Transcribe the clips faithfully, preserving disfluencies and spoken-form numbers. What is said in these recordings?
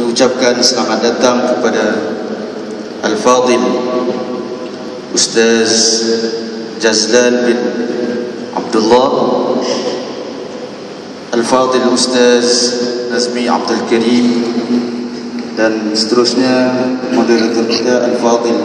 ucapkan selamat datang kepada Al-Fadil Ustaz Jazlan bin Abdullah, Al-Fadil Ustaz Nazmi Abdul Karim, dan seterusnya moderator kita Al-Fadil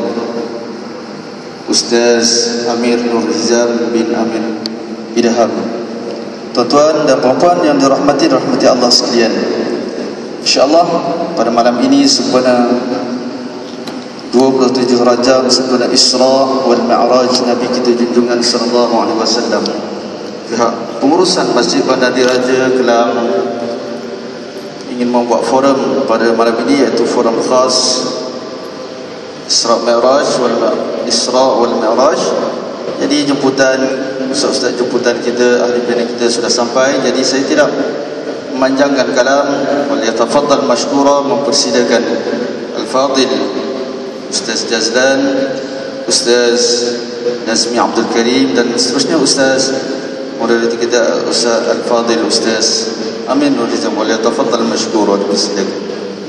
Ustaz Amir Nur Hizam bin Amir Idham. Tuan-tuan dan puan-puan yang dirahmati rahmati Allah sekalian, InsyaAllah pada malam ini sempena dua puluh tujuh Rajab, sempena Isra wal Mi'raj Nabi kita junjungan sallallahu alaihi wasallam, pihak pengurusan Masjid Bandar Diraja Kelang ingin membuat forum pada malam ini, iaitu forum khas Isra Mi'raj wal Isra wal Mi'raj. Jadi jemputan ustaz-ustaz jemputan kita, ahli bina kita sudah sampai, jadi saya tidak memanjangkan kalam. Waliyatafaddal mashkura, mempersilakan Al-Fadil Ustaz Jazlan, Ustaz Nazmi Abdul Karim, dan seterusnya Ustaz moderator kita Ustaz Al-Fadil Ustaz Amin Nur Hizam. Waliyatafaddal mashkura, dipersilakan.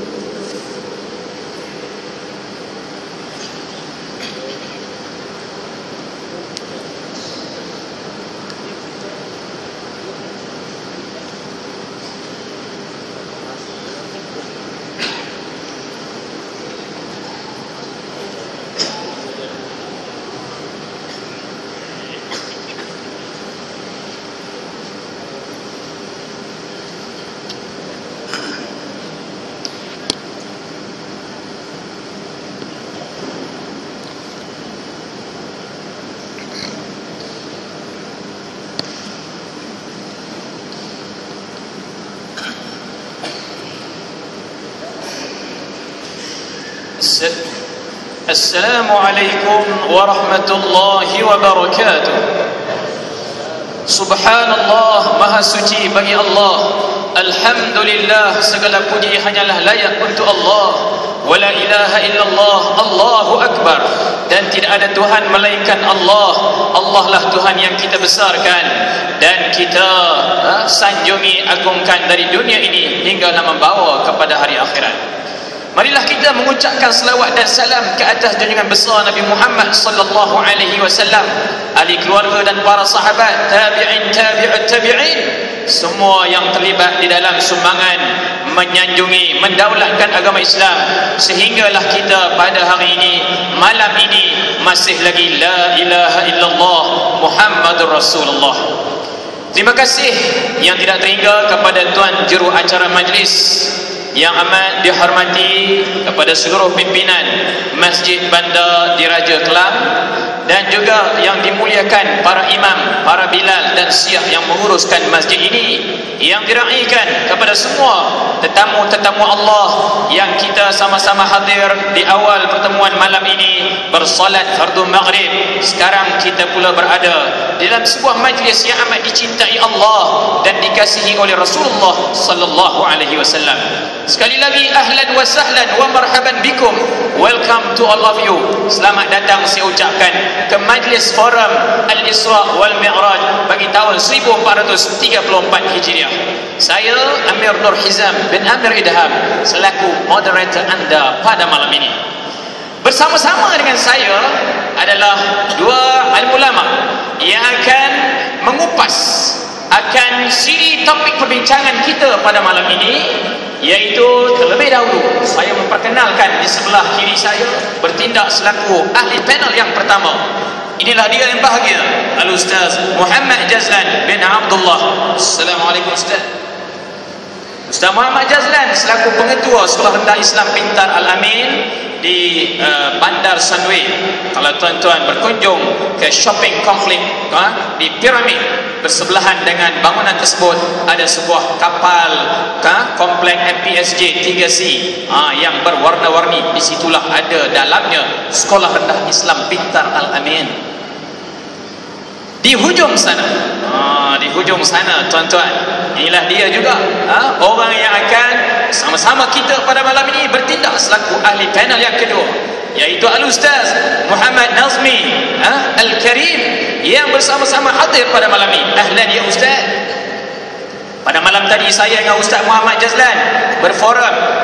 Assalamualaikum warahmatullahi wabarakatuh. Subhanallah, maha suci bagi Allah. Alhamdulillah, segala puji hanyalah layak untuk Allah. Wala ilaha illallah, Allahu akbar. Dan tidak ada Tuhan melainkan Allah. Allah lah Tuhan yang kita besarkan dan kita ha, sanjungi, agungkan dari dunia ini hinggalah membawa kepada hari akhirat. Marilah kita mengucapkan selawat dan salam ke atas junjungan besar Nabi Muhammad sallallahu alaihi wasallam, ahli keluarga dan para sahabat, tabi'in, tabi'ut tabi'in, semua yang terlibat di dalam sumbangan menyanjungi, mendaulatkan agama Islam, sehinggalah kita pada hari ini, malam ini masih lagi la ilaha illallah Muhammadur Rasulullah. Terima kasih yang tidak terhingga kepada tuan juru acara majlis yang amat dihormati, kepada seluruh pimpinan Masjid Bandar Diraja Kelang, dan juga yang dimuliakan para imam, para bilal dan syiah yang menguruskan masjid ini, yang diraikan kepada semua tetamu-tetamu Allah yang kita sama-sama hadir di awal pertemuan malam ini bersolat fardu maghrib. Sekarang kita pula berada dalam sebuah majlis yang amat dicintai Allah dan dikasihi oleh Rasulullah sallallahu alaihi wasallam. Sekali lagi ahlan wa sahlan wa marhaban bikum, welcome to all of you. Selamat datang saya ucapkan ke majlis forum Al-Isra wal Mi'raj bagi tahun seribu empat ratus tiga puluh empat Hijriah. Saya Amir Nur Hizam bin Amir Idham selaku moderator anda pada malam ini. Bersama-sama dengan saya adalah dua alim ulama yang akan mengupas akan siri topik perbincangan kita pada malam ini, iaitu terlebih dahulu saya memperkenalkan di sebelah kiri saya bertindak selaku ahli panel yang pertama. Inilah dia yang bahagia, Al-Ustaz Muhammad Jazlan bin Abdullah. Assalamualaikum Ustaz. Ustaz Muhammad Jazlan selaku pengetua Sekolah Rendah Islam Pintar Al-Amin di uh, Bandar Sunway. Kalau tuan-tuan berkunjung ke shopping kompleks uh, di Piramid, bersebelahan dengan bangunan tersebut ada sebuah kapal uh, kompleks M P S J tiga C uh, yang berwarna-warni. Disitulah ada dalamnya Sekolah Rendah Islam Pintar Al-Amin. Di hujung sana, ah, di hujung sana tuan-tuan, inilah dia juga ah, orang yang akan sama-sama kita pada malam ini bertindak selaku ahli panel yang kedua, yaitu Al-Ustaz Muhammad Nazmi ah, Al-Karim, yang bersama-sama hadir pada malam ini. Ahlan ya Ustaz. Pada malam tadi saya dengan Ustaz Muhammad Jazlan berforum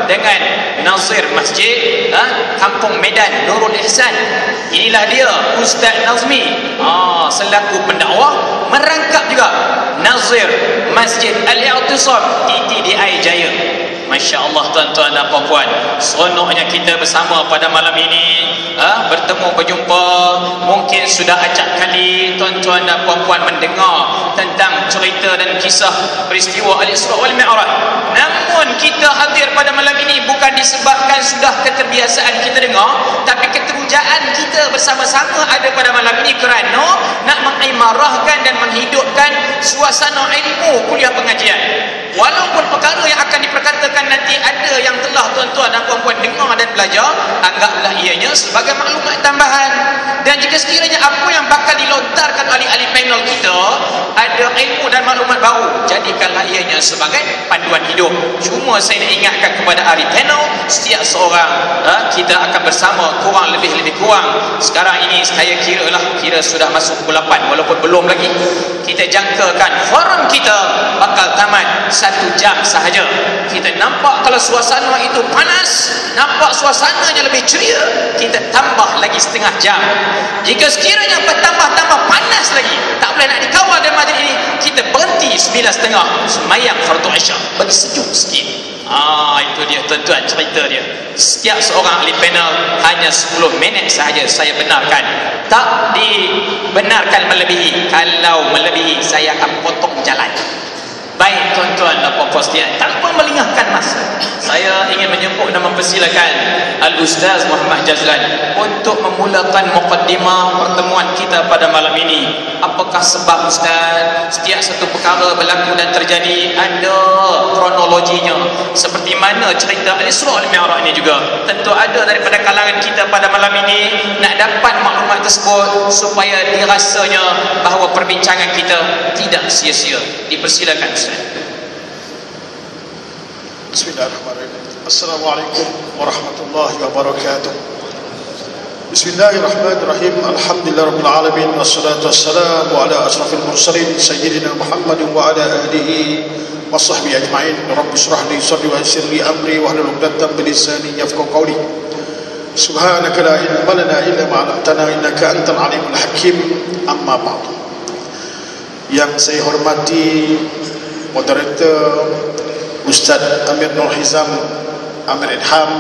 dengan Nazir Masjid ha, Kampung Medan Nurul Ihsan. Inilah dia Ustaz Nazmi ha, selaku pendakwah merangkap juga Nazir Masjid Al-I'tisam T T D I Jaya. Masya Allah tuan-tuan dan puan-puan, seronoknya kita bersama pada malam ini ha, bertemu berjumpa. Mungkin sudah acap kali tuan-tuan dan puan-puan mendengar tentang cerita dan kisah peristiwa Al-Isra wal Mi'raj. Namun kita hadir pada malam ini bukan disebabkan sudah keterbiasaan kita dengar, tapi keterujaan kita bersama-sama ada pada malam ini kerana nak mengimarahkan dan menghidupkan suasana ilmu kuliah pengajian. Walaupun perkara yang akan diperkatakan nanti ada yang telah tuan-tuan dan puan-puan dengar dan belajar, anggaplah ianya sebagai maklumat tambahan. Dan jika sekiranya apa yang bakal dilontarkan oleh ahli panel kita ada ilmu dan maklumat baru, jadikanlah ianya sebagai panduan hidup. Cuma saya nak ingatkan kepada ahli panel, setiap seorang ha, kita akan bersama kurang lebih lebih kurang sekarang ini saya kira lah kira sudah masuk pukul lapan, walaupun belum lagi. Kita jangkakan forum kita bakal tamat satu jam sahaja. Kita nampak kalau suasana itu panas, nampak suasananya lebih ceria, kita tambah lagi setengah jam. Jika sekiranya bertambah-tambah panas lagi, tak boleh nak dikawal dalam majlis ini, kita berhenti sembilan setengah semayang fardu isya, bagi sejuk sikit. Ah, itu dia tuan-tuan cerita dia. Setiap seorang ahli panel hanya sepuluh minit sahaja saya benarkan. Tak dibenarkan melebihi. Kalau melebihi saya akan potong jalan. Baik tuan-tuan dan puan-puan sekalian, tanpa melengahkan masa, saya ingin menjemput dan mempersilakan Al-Ustaz Muhammad Jazlan untuk memulakan mukaddimah pertemuan kita pada malam ini. Apakah sebab Ustaz? Setiap satu perkara berlaku dan terjadi ada kronologinya. Seperti mana cerita Al-Isra wal Mi'raj ini juga. Tentu ada daripada kalangan kita pada malam ini nak dapat maklumat tersebut supaya dirasanya bahawa perbincangan kita tidak sia-sia. Dipersilakan Ustaz. Bismillahirrahmanirrahim. Assalamualaikum warahmatullahi wabarakatuh. Bismillahirrahmanirrahim. Alhamdulillahirabbil alamin wassalatu wassalamu ala asrafil mursalin sayyidina Muhammadin wa ala alihi washabbihi ajmain. Rabbi shrah li sadri wa yassir li amri wahlul 'uqdatam min lisani yafqahu qawli. Subhanaka la ilma lana illa ma 'allamtana innaka antal alimul hakim. Amma ba'du. Yang saya hormati moderator Ustaz Amir Nur Hizam Amir Idham,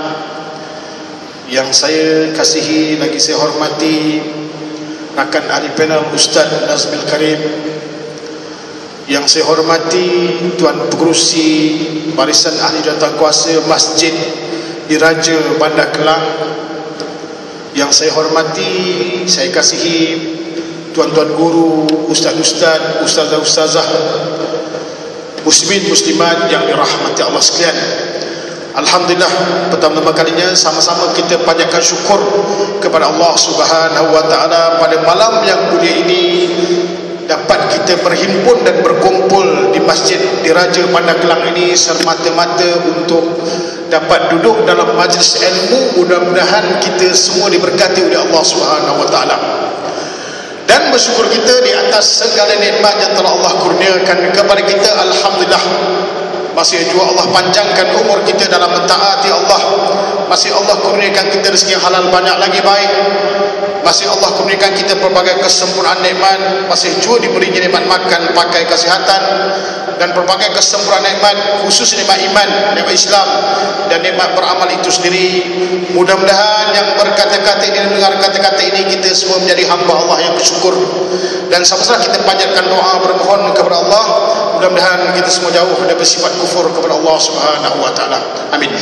yang saya kasihi lagi saya hormati rakan ahli panel Ustaz Nazmil Karim, yang saya hormati Tuan Pengerusi Barisan Ahli Jawatankuasa Masjid Diraja Bandar Kelang, yang saya hormati saya kasihi tuan-tuan guru, ustaz-ustaz, ustazah-ustazah, muslimin muslimat yang dirahmati Allah sekalian. Alhamdulillah, pertama-tama kalinya sama-sama kita panjatkan syukur kepada Allah Subhanahu wa taala pada malam yang mulia ini dapat kita berhimpun dan berkumpul di Masjid Diraja Bandar Kelang ini semata-mata untuk dapat duduk dalam majlis ilmu. Mudah-mudahan kita semua diberkati oleh Allah Subhanahu wa taala. Dan bersyukur kita di atas segala nikmat yang telah Allah kurniakan kepada kita. Alhamdulillah, masih juga Allah panjangkan umur kita dalam mentaati Allah. Masih Allah kurniakan kita rezeki yang halal banyak lagi baik. Masih Allah kurniakan kita berbagai kesempurnaan nikmat. Masih juga diberi nikmat makan, pakai, kesihatan, dan berbagai kesempurnaan nikmat, khusus nikmat iman, nikmat Islam, dan nikmat beramal itu sendiri. Mudah-mudahan yang berkata-kata ini, mendengar kata-kata ini, kita semua menjadi hamba Allah yang bersyukur. Dan sama-sama kita panjatkan doa bermohon kepada Allah, mudah-mudahan kita semua jauh dari bersifat kufur kepada Allah Subhanahu wa taala. Amin.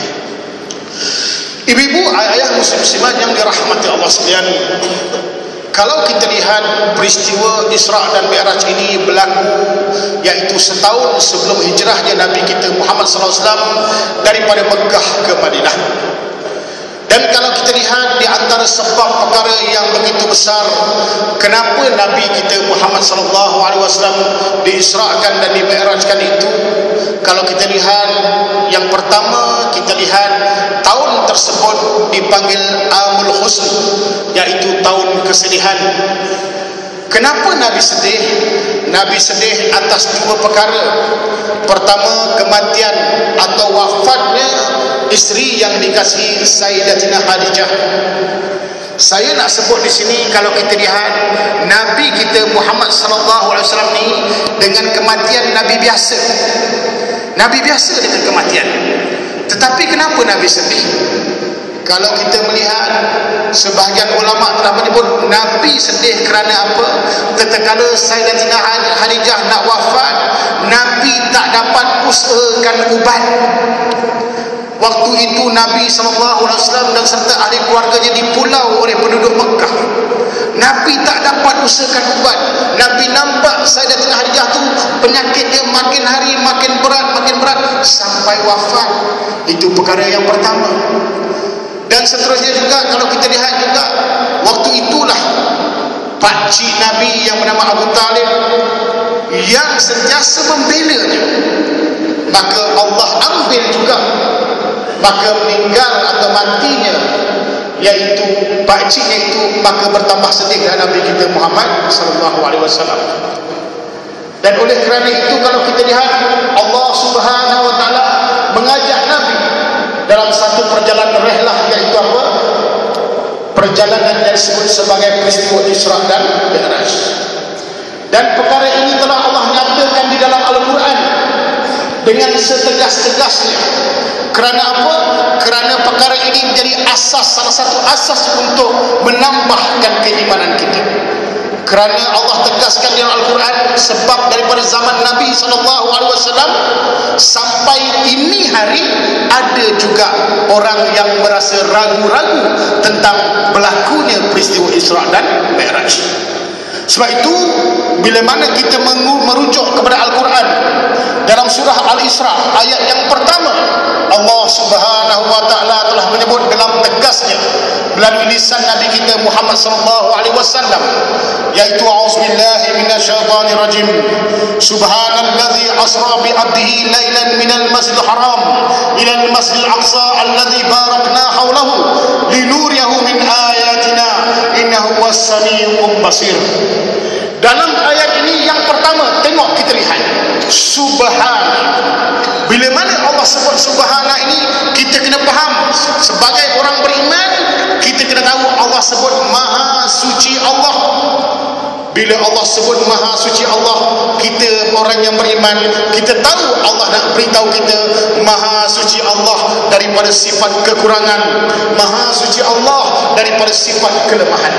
Ibu-ibu, ayah muslim-muslimat yang dirahmati Allah sekalian, kalau kita lihat peristiwa Isra dan Mi'raj ini berlaku yaitu setahun sebelum hijrahnya Nabi kita Muhammad sallallahu alaihi wasallam daripada Mekah ke Madinah. Dan kalau kita lihat di antara sebab perkara yang begitu besar kenapa Nabi kita Muhammad sallallahu alaihi wasallam diisrakan dan dimi'rajkan itu, kalau kita lihat yang pertama, kita lihat tahun tersebut dipanggil Amul Husn, yaitu tahun kesedihan. Kenapa Nabi sedih? Nabi sedih atas dua perkara. Pertama, kematian atau wafatnya isteri yang dikasihi Sayyidatina Khadijah. Saya nak sebut di sini, kalau kita lihat Nabi kita Muhammad sallallahu alaihi wasallam ni dengan kematian Nabi biasa. Nabi biasa dengan kematian. Tetapi kenapa Nabi sedih? Kalau kita melihat, sebahagian ulama telah menyebut Nabi sedih kerana apa? Tatkala Sayyidatina Khadijah nak wafat, Nabi tak dapat usahakan ubat. Waktu itu Nabi sallallahu alaihi wasallam dan serta ahli keluarganya dipulau oleh penduduk Mekah. Nabi tak dapat usahakan ubat. Nabi nampak Sayyidatina Khadijah tu penyakit dia makin hari makin berat, makin berat sampai wafat. Itu perkara yang pertama. Dan seterusnya juga kalau kita lihat juga, waktu itulah pakcik Nabi yang bernama Abu Talib yang sentiasa membelanya, maka Allah ambil juga, maka meninggal atau matinya yaitu pakciknya itu, maka bertambah sedih dengan Nabi kita Muhammad sallallahu alaihi wasallam. Dan oleh kerana itu kalau kita lihat, Allah Subhanahu wa taala mengajak Nabi dalam satu perjalanan rehlah, yaitu apa? Perjalanan yang disebut sebagai peristiwa Isra dan Mi'raj. Dan perkara ini telah Allah nyatakan di dalam Al-Quran dengan setegas-tegasnya. Kerana apa? Kerana perkara ini menjadi asas, salah satu asas untuk menambahkan keimanan kita. Kerana Allah tegaskan dalam Al-Quran, sebab daripada zaman Nabi sallallahu alaihi wasallam sampai ini hari ada juga orang yang merasa ragu-ragu tentang berlakunya peristiwa Isra dan Mi'raj. Sebab itu bila mana kita merujuk kepada Al-Quran dalam surah Al-Isra ayat yang pertama, Allah Subhanahu wa taala telah menyebut dalam tegasnya melalui lisan Nabi kita Muhammad sallallahu alaihi wasallam, yaitu a'udzubillahi minasyaitonir rajim, subhanallazi asra bi 'abdihi lailan minal masjidil haram ilal masjidil aqsa alladzi barakna hawlahu linuriyahu min ayatina innahu was-sami'ul basir. Dalam ayat ini yang pertama, tengok kita lihat subhana. Bila mana Allah sebut subhana ini, kita kena faham sebagai orang beriman, kita kena tahu Allah sebut maha suci Allah. Bila Allah sebut maha suci Allah, kita orang yang beriman, kita tahu Allah nak beritahu kita maha suci Allah daripada sifat kekurangan, maha suci Allah daripada sifat kelemahan.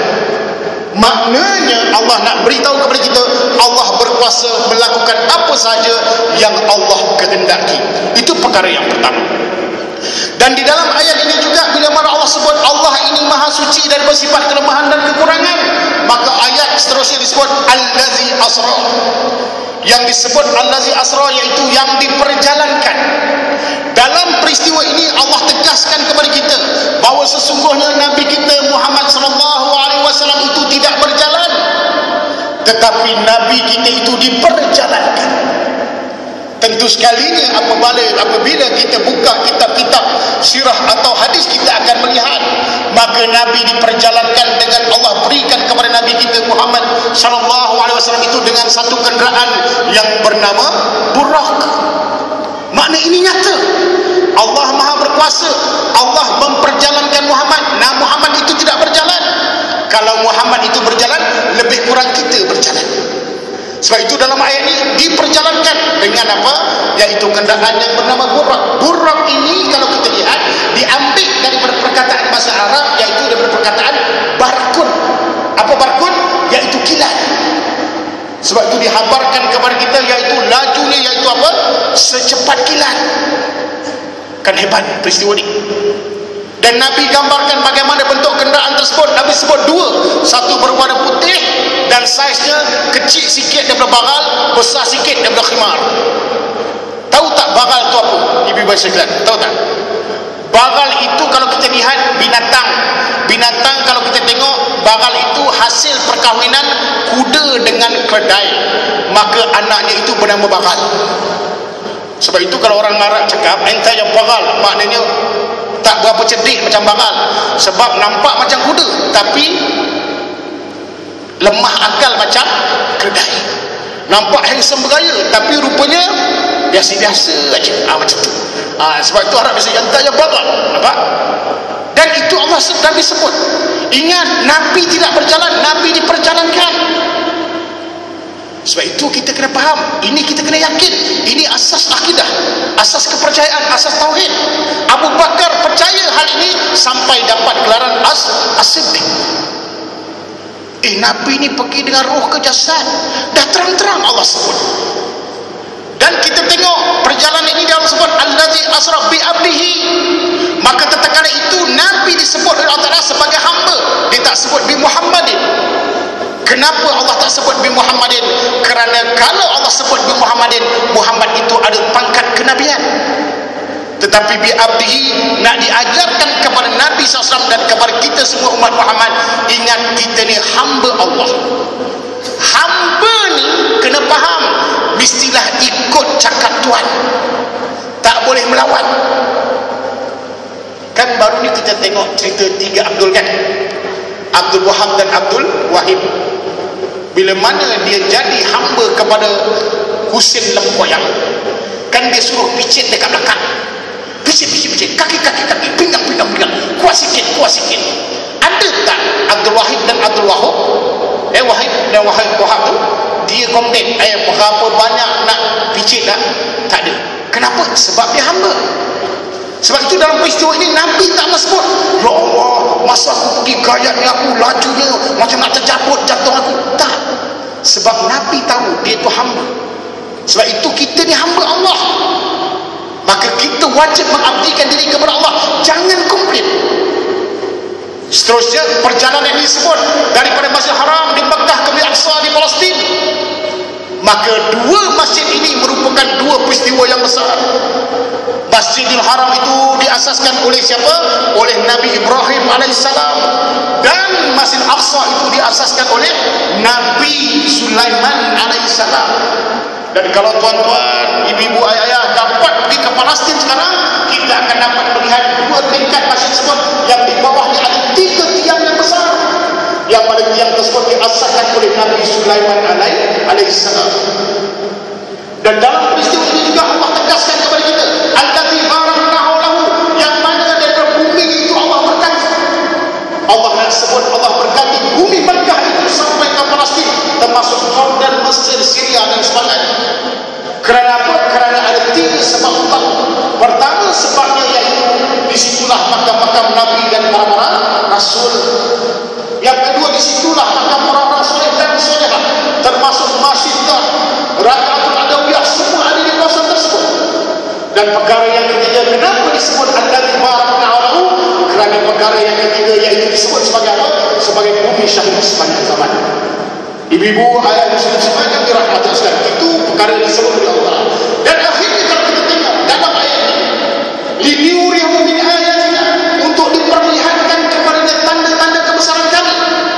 Maknanya Allah nak beritahu kepada kita, Allah berkuasa melakukan apa sahaja yang Allah kehendaki. Itu perkara yang pertama. Dan di dalam ayat ini juga, bila mana Allah sebut Allah ini maha suci daripada sifat kelemahan dan kekurangan, maka ayat seterusnya disebut Allazi asra. Yang disebut Allazi asra iaitu yang diperjalankan. Dalam peristiwa ini Allah tegaskan kepada kita bahawa sesungguhnya Nabi kita Muhammad sallallahu alaihi wasallam itu tidak berjalan, tetapi Nabi kita itu diperjalankan. Tentu sekalinya apabila apabila kita buka kitab-kitab sirah atau hadis, kita akan melihat maka Nabi diperjalankan dengan Allah berikan kepada Nabi kita Muhammad sallallahu alaihi wasallam itu dengan satu kenderaan yang bernama Burak. Makna ini nyata. Allah maha berkuasa. Allah memperjalankan Muhammad. Nah, Muhammad itu tidak berjalan. Kalau Muhammad itu berjalan, lebih kurang kita berjalan. Sebab itu dalam ayat ini diperjalankan dengan apa? Yaitu kenderaan yang bernama Burak. Burak ini kalau kita lihat diambil daripada perkataan bahasa Arab, yaitu daripada perkataan barkun. Apa barkun? Yaitu kilat. Sebab itu dihabarkan kepada kita yaitu lajunya, yaitu apa? Secepat kilat. Kan hebat peristiwa ini. Dan Nabi gambarkan bagaimana bentuk kenderaan tersebut. Nabi sebut dua, satu berwarna putih dan saiznya kecil sikit daripada bagal, besar sikit daripada khimar. Tahu tak bagal itu apa? Ibu baca sekalian, tahu tak? Bagal itu kalau kita lihat binatang, binatang kalau kita tengok, bagal itu hasil perkahwinan kuda dengan keledai, maka anaknya itu bernama bagal. Sebab itu kalau orang Arab cakap entah yang bagal, maknanya tak berapa cerdik macam bagal, sebab nampak macam kuda tapi lemah akal macam keledai. Nampak handsome bergaya tapi rupanya biasa-biasa aja. Ah, macam tu. Ah, sebab itu Arab bisa yang tanya batal. Nampak? Dan itu Allah Nabi sebut. Ingat, Nabi tidak berjalan, Nabi diperjalankan. Sebab itu kita kena faham, ini kita kena yakin, ini asas akidah, asas kepercayaan, asas tauhid. Abu Bakar percaya hal ini sampai dapat gelaran as as-siddiq. Eh, Nabi ini pergi dengan roh ke jasad, dah terang-terang Allah sebut. Dan kita tengok perjalanan ini dalam sebut allazi asra bi abdihi. Maka tatkala itu Nabi disebut oleh Allah Taala sebagai hamba, dia tak sebut bi Muhammadin. Kenapa Allah tak sebut bi Muhammadin? Kerana kalau Allah sebut bi Muhammadin, Muhammad itu ada pangkat kenabian. Tetapi bi abdihi nak diajarkan kepada Nabi sallallahu alaihi wasallam dan kepada kita semua umat Muhammad, ingat kita ni hamba Allah. Hamba ni kena faham, mestilah ikut cakap Tuhan, tak boleh melawan. Kan baru ni kita tengok cerita tiga Abdul kan, Abdul Wahab dan Abdul Wahid. Bila mana dia jadi hamba kepada Husin Lempoyang, kan dia suruh picit dekat belakang, picit picit picit, kaki kaki kaki, pinggang pinggang pinggang, kuat sikit kuat sikit. Ada tak Abdul Wahid dan Abdul Wahab, eh Wahid dan Wahab Wahab tu dia komplain, eh berapa banyak nak picit dah? Tak ada. Kenapa? Sebab dia hamba. Sebab itu dalam peristiwa ini Nabi tak nak sebut, ya Allah, masa aku pergi gayatnya aku lajunya macam nak terjabut jatuh aku. Tak. Sebab Nabi tahu dia itu hamba. Sebab itu kita ni hamba Allah, maka kita wajib mengabdikan diri kepada Allah. Jangan komplain. Seterusnya perjalanan ini disebut daripada Masjid Haram di Mekah ke Al-Aqsa di Palestin. Maka dua masjid ini merupakan dua peristiwa yang besar. Masjidil Haram itu diasaskan oleh siapa? Oleh Nabi Ibrahim alaihissalam. Dan Masjid Aqsa itu diasaskan oleh Nabi Sulaiman alaihissalam. Dan kalau tuan-tuan, ibu-ibu, ayah-ayah dapat pergi ke Palestin sekarang, kita akan dapat melihat dua tingkat masjid tersebut yang di bawahnya ada tiga tiang yang besar. Yang pada tiang tersebut diasaskan oleh Nabi Sulaiman alaihissalam. Dan dalam peristiwa ini juga Allah tegaskan kepada kita, allazi baraknahu lahu, yang mana daripada bumi itu Allah berkati. Allah nak sebut Allah berkati bumi Mekah itu sampai ke Palestin, termasuk Jordan, Mesir, Syria dan sebagainya. Kerana apa? Kerana ada tiga sebab utama. Pertama sebabnya iaitu disitulah makam-makam Nabi dan para-para Rasul. Yang kedua, disitulah makam para Rasul dan Solehah, termasuk Masyidah, Rakaatul Adawiyah, semua ada di kawasan tersebut. Dan perkara yang ketiga, kenapa disebut allazi baraknahu lahu? Kerana perkara yang ketiga iaitu disebut sebagai apa? Sebagai bumi syahid sepanjang zaman. Ibu-ibu, ayah muslim semuanya dirahmati sekalian, itu perkara yang disebut oleh Allah. Dan akhirnya kalau kita tengok dalam ayat ini, liniuriyahu min ayatina, untuk diperlihatkan kepadanya tanda-tanda kebesaran kami.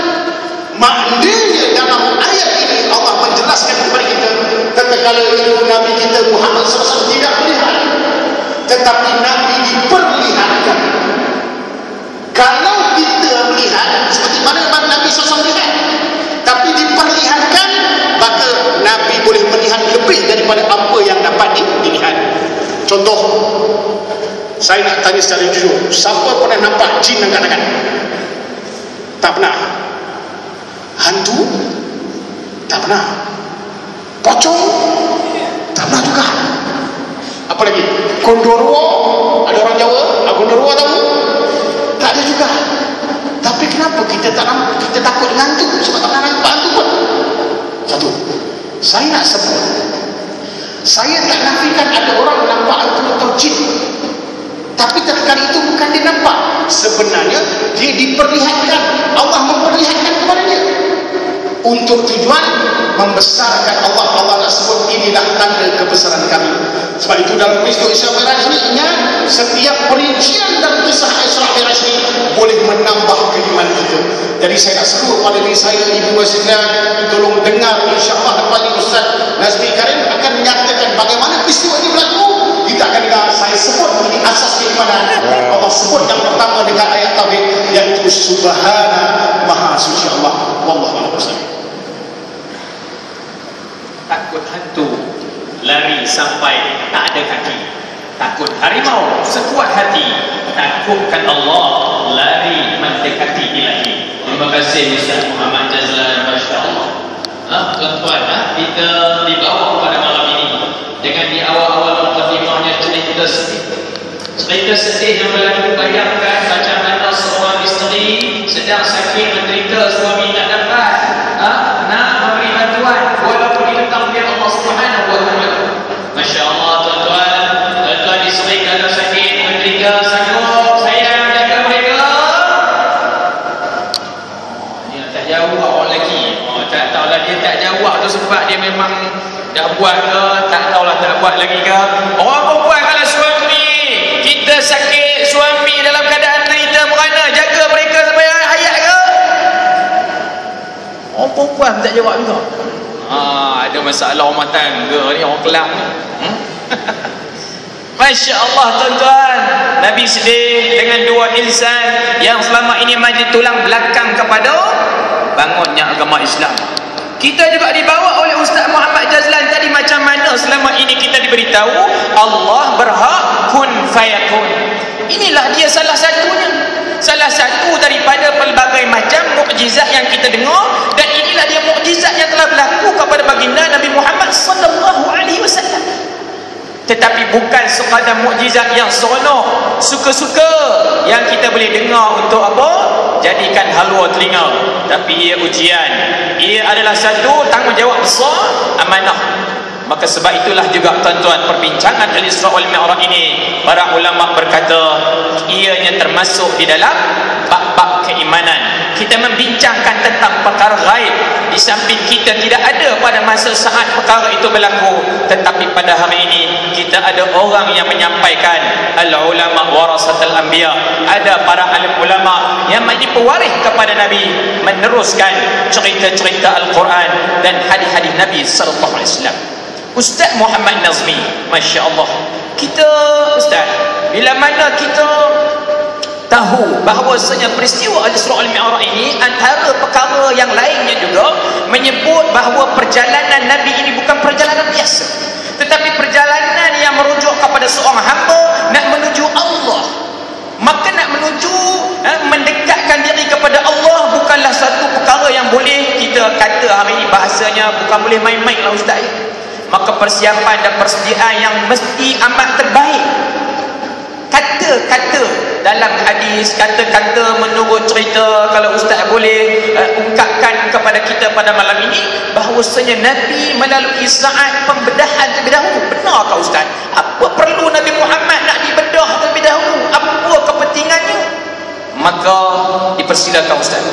Maknanya dalam ayat ini Allah menjelaskan kepada kita, tatkala itu Nabi kita Muhammad sallallahu alaihi wasallam tidak melihat, tetapi Nabi diperlihatkan. Kalau kita melihat seperti mana Nabi sallallahu alaihi wasallam melihat, tapi diperlihatkan, maka Nabi boleh melihat lebih daripada apa yang dapat dilihat. Contoh, saya nak tanya secara jujur, siapa pernah nampak jin dan kadang-kadang? Tak pernah. Hantu? Tak pernah. Pocong? Tak pernah juga. Apa lagi? Gondorwo? Ada orang Jawa? Gondorwo tahu? Tak ada juga. Tapi kenapa kita tak nampak, kita takut dengan hantu? Sebab tak pernah nampak hantu pun. Satu, saya nak sebut, saya tak nafikan ada orang nampak hantu atau jin, tapi tatkala itu bukan dia nampak, sebenarnya dia diperlihatkan. Allah memperlihatkan kepada dia untuk tujuan membesarkan Allah. Allah nak sebut inilah tanda kebesaran kami. Sebab itu dalam peristiwa Isra Mi'raj ini, ingat, setiap perincian dalam kisah Isra Mi'raj ini boleh menambah keimanan kita. Jadi saya nak seru pada diri saya, ibu sekalian, tolong dengar, insya-Allah lepas ini Ustaz Nazmi Karim akan menyatakan bagaimana peristiwa ini berlaku. Kita akan dengar saya sebut ini asas keimanan. Allah sebut yang pertama dengan ayat tauhid, iaitu subhana, maha suci Allah. Wallahu a'lam. Takut hantu, lari sampai tak ada kaki. Takut Harimau sekuat hati, takutkan Allah, lari mendekati ilahi. Terima kasih Ustaz Muhammad Jazlan, Masya Allah. Ha, tuan-tuan, ha, kita dibawa pada malam ini dengan di awal-awal mukadimahnya cerita sedih. Cerita sedih yang berlaku, bayangkan macam mana seorang isteri sedang sakit menderita, suami tak dapat ha, nak memberi bantuan walaupun ditentang oleh Allah Subhanahu wa taala. Masya Allah tuan-tuan, tuan-tuan isteri kalau sakit menderita, sanggup sayang jaga mereka. Oh, dia tak jawab lagi. Oh, tak tahulah dia tak jawab tu sebab dia memang dah buat ke, tak tahulah tak buat lagi ke. Orang perempuan kalau suami kita sakit, suami dalam keadaan derita merana, jaga mereka sampai hayat ke? Orang perempuan tak jawab juga. Ha, ada masalah rumah tangga ni, orang Kelang ni. Hmm? Masya Allah tuan-tuan, Nabi sedih dengan dua insan yang selama ini menjadi tulang belakang kepada bangunnya agama Islam. Kita juga dibawa oleh Ustaz Muhammad Jazlan tadi macam mana selama ini kita diberitahu Allah berhak kun fayakun. Inilah dia salah satunya, salah satu daripada pelbagai macam mukjizat yang kita dengar, dan inilah dia mukjizat yang telah berlaku kepada baginda Nabi Muhammad sallallahu alaihi wasallam. Tetapi bukan sekadar mukjizat yang seronok, suka-suka yang kita boleh dengar untuk apa? Jadikan halwa telinga. Tapi ia ujian. Ia adalah satu tanggungjawab besar, amanah. Maka sebab itulah juga tuan-tuan, perbincangan Al-Isra wal Mi'raj ini, para ulama berkata ianya termasuk di dalam bab-bab keimanan. Kita membincangkan tentang perkara gaib di samping kita tidak ada pada masa saat perkara itu berlaku, tetapi pada hari ini kita ada orang yang menyampaikan al-ulama warasatul anbiya. Ada para alim ulama yang menjadi pewaris kepada Nabi, meneruskan cerita-cerita Al-Quran dan hadis-hadis Nabi sallallahu alaihi wasallam. Ustaz Muhammad Nazmi, Masya Allah, kita Ustaz, bila mana kita tahu bahawasanya peristiwa Al-Isra wal Mi'raj ini antara perkara yang lainnya juga menyebut bahawa perjalanan Nabi ini bukan perjalanan biasa, tetapi perjalanan yang merujuk kepada seorang hamba nak menuju Allah. Maka nak menuju eh, mendekatkan diri kepada Allah bukanlah satu perkara yang boleh kita kata hari ini bahasanya bukan boleh main-main lah Ustaz. Maka persiapan dan persediaan yang mesti amat terbaik. Kata-kata dalam hadis, kata-kata menurut cerita, kalau Ustaz boleh uh, ungkapkan kepada kita pada malam ini bahawasanya Nabi melalui saat pembedahan terlebih dahulu. Benarkah Ustaz? Apa perlu Nabi Muhammad nak dibedah terlebih dahulu? Apa kepentingannya? Maka dipersilakan Ustaz.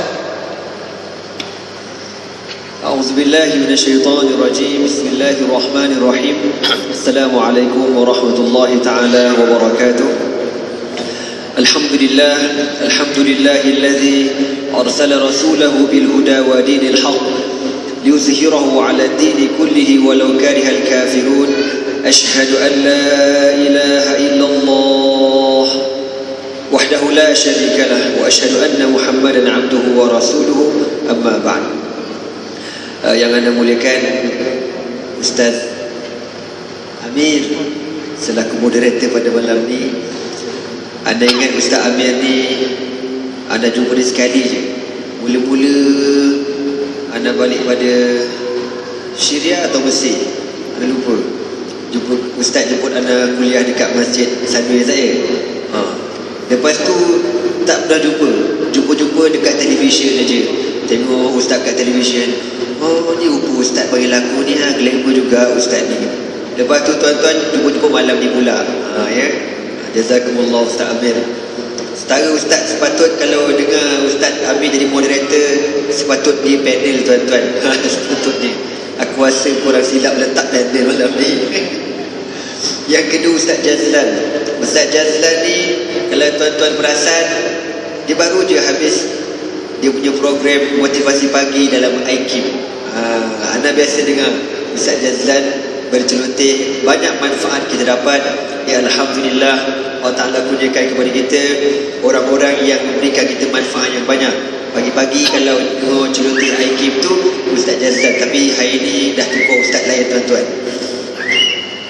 A'udzubillahi minasyaitonirrajim. Bismillahirrahmanirrahim. Assalamualaikum warahmatullahi taala wabarakatuh. Alhamdulillah, alhamdulillahilladzi arsala rasulahu bil huda wa dinil haqq liyuzhirahu 'ala ad-din kullihi walau karihal kafirun. Ashhadu an la ilaha illallah wahdahu la syarika lah wa ashhadu anna Muhammadan 'abduhu wa rasuluhu. Amma ba'd. Uh, yang anda muliakan Ustaz Amir selaku moderator pada malam ni. Anda ingat Ustaz Amir ni anda jumpa dia sekali je. Mula-mula anda balik pada Syria atau Mesir, anda lupa. Jumpa Ustaz jemput anda kuliah dekat Masjid Sanwir saya. Ha. Lepas tu tak pernah jumpa. Jumpa-jumpa dekat televisyen aja. Tengok Ustaz kat televisyen. Oh, ni rupa Ustaz bagi lagu ni ha, glamour juga Ustaz ni. Lepas tu tuan-tuan jumpa-jumpa malam ni pula. Ha, ya. Jazakumullah Ustaz Amir. Setara Ustaz sepatut kalau dengar Ustaz Amir jadi moderator, sepatut dia panel tuan-tuan. Ha, sepatutnya. Aku rasa korang silap letak panel malam ni. Yang kedua Ustaz Jazlan. Ustaz Jazlan ni kalau tuan-tuan perasan, dia baru je habis dia punya program motivasi pagi dalam I K I M. Ha, anda biasa dengar Ustaz Jazlan berceloteh, banyak manfaat kita dapat. Ya Alhamdulillah, Allah Ta'ala kurniakan kepada kita orang-orang yang memberikan kita manfaat yang banyak. Pagi-pagi kalau dengar celoteh I K I M tu Ustaz Jazlan, tapi hari ni dah jumpa Ustaz lain tuan-tuan.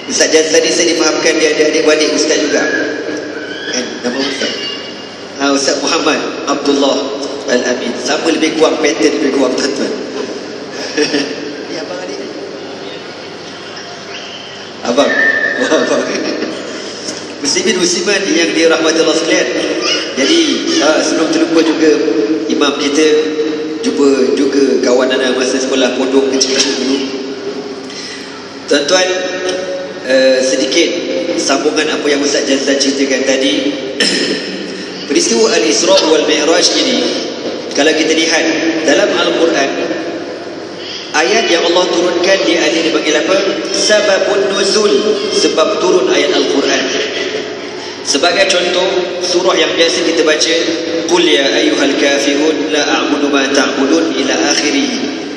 Ustaz Jazlani saya difahamkan dia ada adik-adik Ustaz juga kan, nama Ustaz ha, Ustaz Muhammad Abdullah Al-Amin, sama lebih kurang pattern lebih kurang tuan-tuan. Ni abang adik abang oh, abang muslimin muslimat yang dirahmati Allah sekalian. Jadi ha, sebelum terlupa juga imam kita jumpa juga kawan anak masa sekolah pondok kecil-kecil dulu. Tuan-tuan, uh, sedikit sambungan apa yang Ustaz Jazlan ceritakan tadi. Peristiwa Al-Isra wal Mi'raj ini, kalau kita lihat dalam Al-Quran, ayat yang Allah turunkan di ayat ini dipanggil apa? Sababun nuzul, sebab turun ayat Al-Quran. Sebagai contoh, surah yang biasa kita baca, Qul ya ayyuhal kafirun la a'budu ma ta'budun ila akhirih.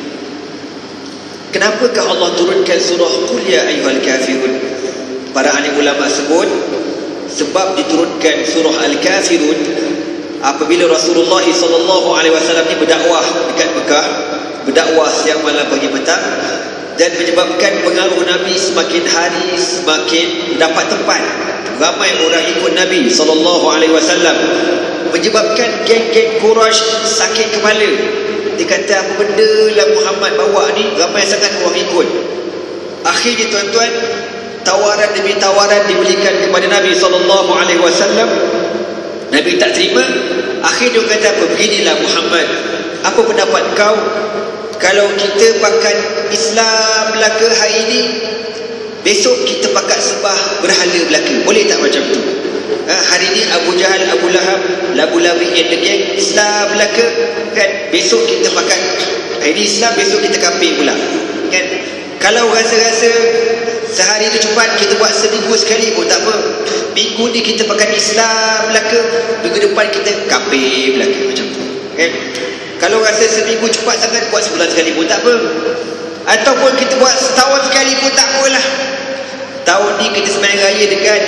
Kenapakah Allah turunkan surah Qul ya ayyuhal kafirun? Para ahli ulama sebut sebab diturunkan surah Al-Kafirun apabila Rasulullah sallallahu alaihi wasallam ni berdakwah dekat Mekah, berdakwah siang malam pagi petang, dan menyebabkan pengaruh Nabi semakin hari semakin dapat tempat. Ramai orang ikut Nabi sallallahu alaihi wasallam, menyebabkan geng-geng Quraisy sakit kepala. Dia kata, apa benda lah Muhammad bawa ni, ramai sangat orang ikut. Akhirnya tuan-tuan, tawaran demi tawaran diberikan kepada Nabi sallallahu alaihi wasallam. Nabi tak terima. Akhirnya dia kata apa? Beginilah Muhammad, apa pendapat kau kalau kita pakai Islam Melaka hari ini, besok kita pakai sembah berhala belaka, boleh tak macam tu? Ha, hari ni Abu Jahal, Abu Lahab, labu-labu yang degeng Islam Melaka kan, besok kita pakai hari ni Islam, besok kita kafir pula kan. Kalau rasa-rasa sehari tu cepat, kita buat seminggu sekali pun tak apa. Minggu ni kita pakai Islam Melaka, minggu depan kita kafir belaka, macam tu kan. Kalau rasa seminggu cepat sangat, buat sebulan sekali pun tak apa. Ataupun kita buat setahun sekali pun tak apalah. Tahun ni kita sembahyang raya dekat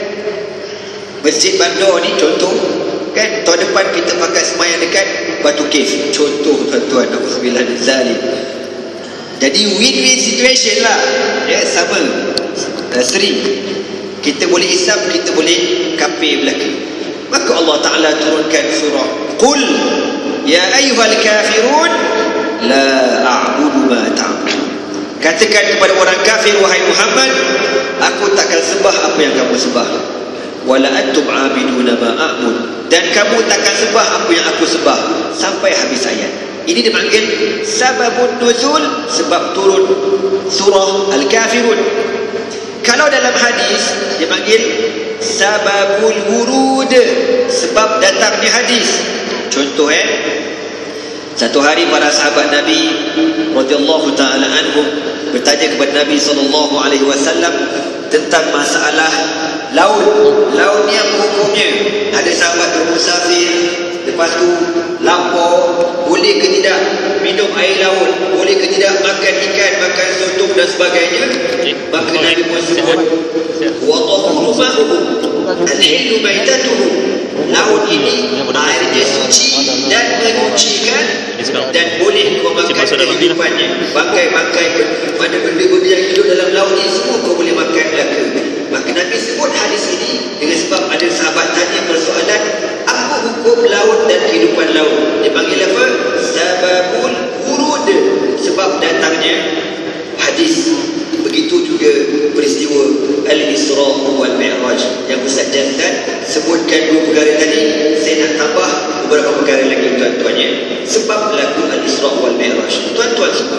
Masjid Bandar ni contoh kan, tahun depan kita pakai sembahyang dekat Batu Cave contoh tuan-tuan. Alhamdulillah zalim. Jadi win-win situation lah ya, sama uh, seri. Kita boleh Islam, kita boleh kafir belaka. Maka Allah Ta'ala turunkan surah Qul ya ayyuhal kafirun la a'budu ma ta'budun. Katakan kepada orang kafir, wahai Muhammad, aku takkan sembah apa yang kamu sembah. Wala antum abiduna ma a'bud, dan kamu takkan sembah apa yang aku sembah, sampai habis ayat. Ini dipanggil sababun nuzul, sebab turun surah Al-Kafirun. Kalau dalam hadis dipanggil sababul wurud, sebab datangnya hadis. Contoh eh, satu hari para sahabat Nabi radhiyallahu taala anhum bertanya kepada Nabi sallallahu alaihi wasallam tentang masalah laut. Laut ni apa hukumnya? Ada sahabat bermusafir, lepas tu lapar, boleh ke tidak minum air laut, boleh ke tidak makan ikan, makan sotong dan sebagainya? Maka Nabi pun sebut wa tahuru ma'uhu al-hillu maitatuhu, laut ini airnya suci dan menyucikan, dan boleh kau makan kehidupannya. Bangkai-bangkai pada benda-benda yang hidup dalam laut ini semua kau boleh makan belaka. Maka Nabi sebut hadis ini dengan sebab ada sahabat tanya persoalan, apa hukum laut dan kehidupan laut? Dia panggil apa? Sababul wurud, sebab datangnya hadis. Begitu juga peristiwa Al-Isra wal Mi'raj yang Ustaz Jazlan sebutkan dua perkara tadi. Saya nak tambah beberapa perkara lagi tuan-tuannya, sebab berlaku Al-Isra wal Mi'raj. Tuan-tuan semua,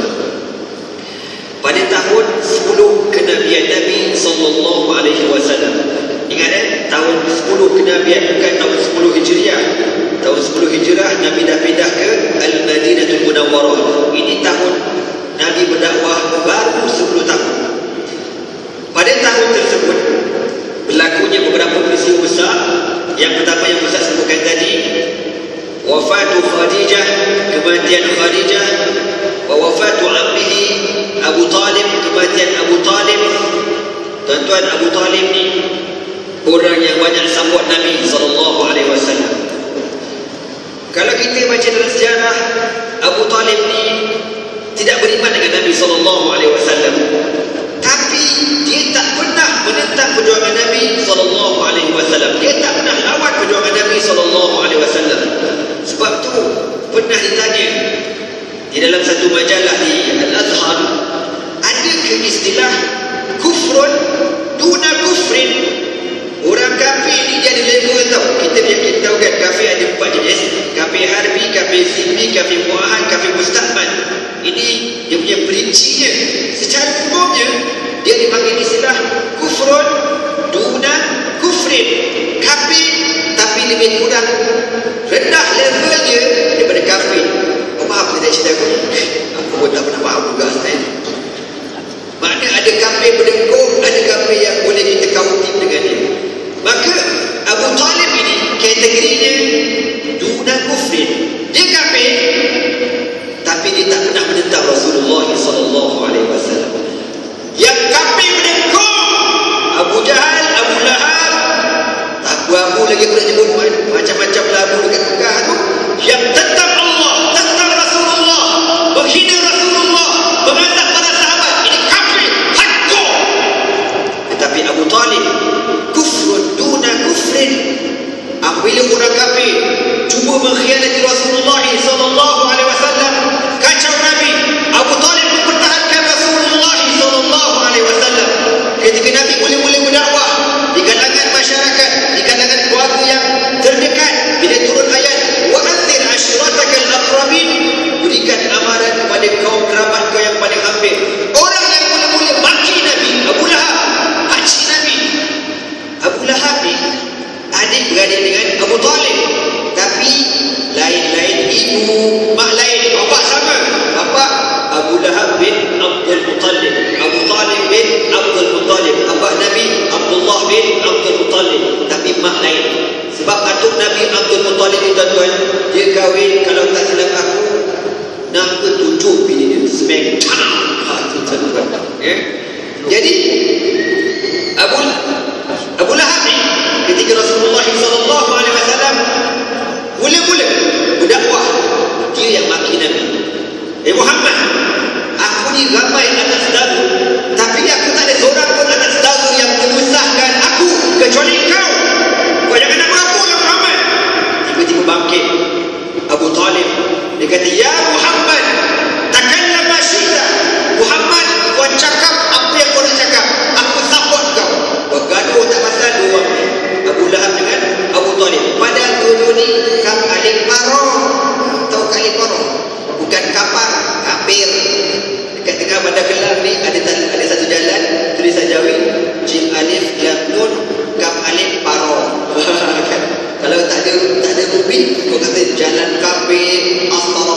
pada tahun sepuluh kenabian Nabi sallallahu alaihi wasallam, ingat eh, tahun sepuluh kenabian, bukan tahun sepuluh Hijriah. Tahun sepuluh Hijrah Nabi dah pindah ke Al-Madinatul Munawwarah. Ini tahun Nabi berdakwah baru sepuluh tahun. Pada tahun tersebut berlakunya beberapa peristiwa besar. Yang pertama yang Ustaz sebutkan tadi, wafatu Khadijah, kematian Khadijah, wa wafatu ammihi Abu Talib, kematian Abu Talib. Tuan-tuan, Abu Talib ni orang yang banyak sambut Nabi sallallahu alaihi wasallam. Kalau kita baca dalam sejarah, Abu Talib ni tidak beriman dengan Nabi sallallahu alaihi wasallam, tapi dia tak pernah sallallahu alaihi wasallam. Sebab tu pernah ditanya di dalam satu majalah di Al-Azhar, ada ke istilah kufrun duna kufrin? Orang kafir ni dia ada level tau. Kita biar kita tahu kan, kafir ada empat jenis: kafir harbi, kafir zimmi, kafir muahad, kafir mustahman. Ini dia punya perincinya. Secara umumnya dia dipanggil istilah kufrun duna kufrin, kafir tapi lebih kurang rendah levelnya daripada kafir. Kau faham tidak cerita aku? Aku pun tak pernah faham juga sebenarnya. Maknanya ada kafir berdengkur, ada kafir yang boleh kita kautim dengan dia. Maka Abu Talib ini kategorinya duna kufrin. Dia kafir tapi dia tak pernah menentang Rasulullah sallallahu alaihi wasallam. Yang kafir berdengkur Abu Jahal, Abu Lahab, abu-abu lagi aku nak nyebut macam-macam lagu dekat Mekah tu, yang tentang Allah, tentang Rasulullah, menghina Rasulullah, mengazab para sahabat. Ini kafir hardcore. Tetapi Abu Talib kufrun duna kufrin. Apabila orang kafir cuba mengkhianati Rasulullah sallallahu alaihi wasallam, kacau Nabi, Abu Talib mempertahankan Rasulullah sallallahu alaihi wasallam. Ketika Nabi mula-mula berdakwah di kalangan masyarakat, di kalangan keluarga yang terdekat, bila turun ayat wa anzir ashiratakal aqrabin, berikan amaran kepada kaum kerabat kau yang paling hampir. Orang yang mula-mula maki Nabi, Abu Lahab, haji Nabi. Abu Lahab ni adik beradik dengan Abu Talib, tapi lain-lain ibu, mak lain, bapa sama. Bapa Abu Lahab bin Abdul Muttalib, Abu Talib bin Abdul Muttalib. Bapa Nabi Abdullah bin Abdul Muttalib, tapi mak lain. Sebab atuk Nabi Abdul Muttalib ni tuan-tuan, dia kahwin kalau tak silap aku enam ke tujuh bini dia, semeng. Ha tu tuan-tuan. Ya. Jadi Abu Abu Lahab ni ketika Rasulullah sallallahu alaihi wasallam mula-mula berdakwah, dia yang maki Nabi. Eh Muhammad, aku ni ramai anak saudara, tapi aku tak ada seorang pun anak saudara yang menyusahkan aku kecuali kau. Kau jangan nak mengaku lah Muhammad. Tiba-tiba bangkit Abu Talib, dia kata, ya Muhammad, takallam ma syi'ta. Muhammad, kau cakap apa yang kau nak cakap, aku support kau. Kau gaduh tak pasal dua orang ni, Abu Lahab dengan Abu Talib. Padahal dua-dua ni kap alif paroh. Tahu alif paroh? Bukan kapar, kapir. Dekat tengah bandar Kelang ni ada ada satu jalan tulisan Jawi, jim alif lam nun kap alif paroh. Kalau tak ada tak ada rubi, kau kata jalan kapir,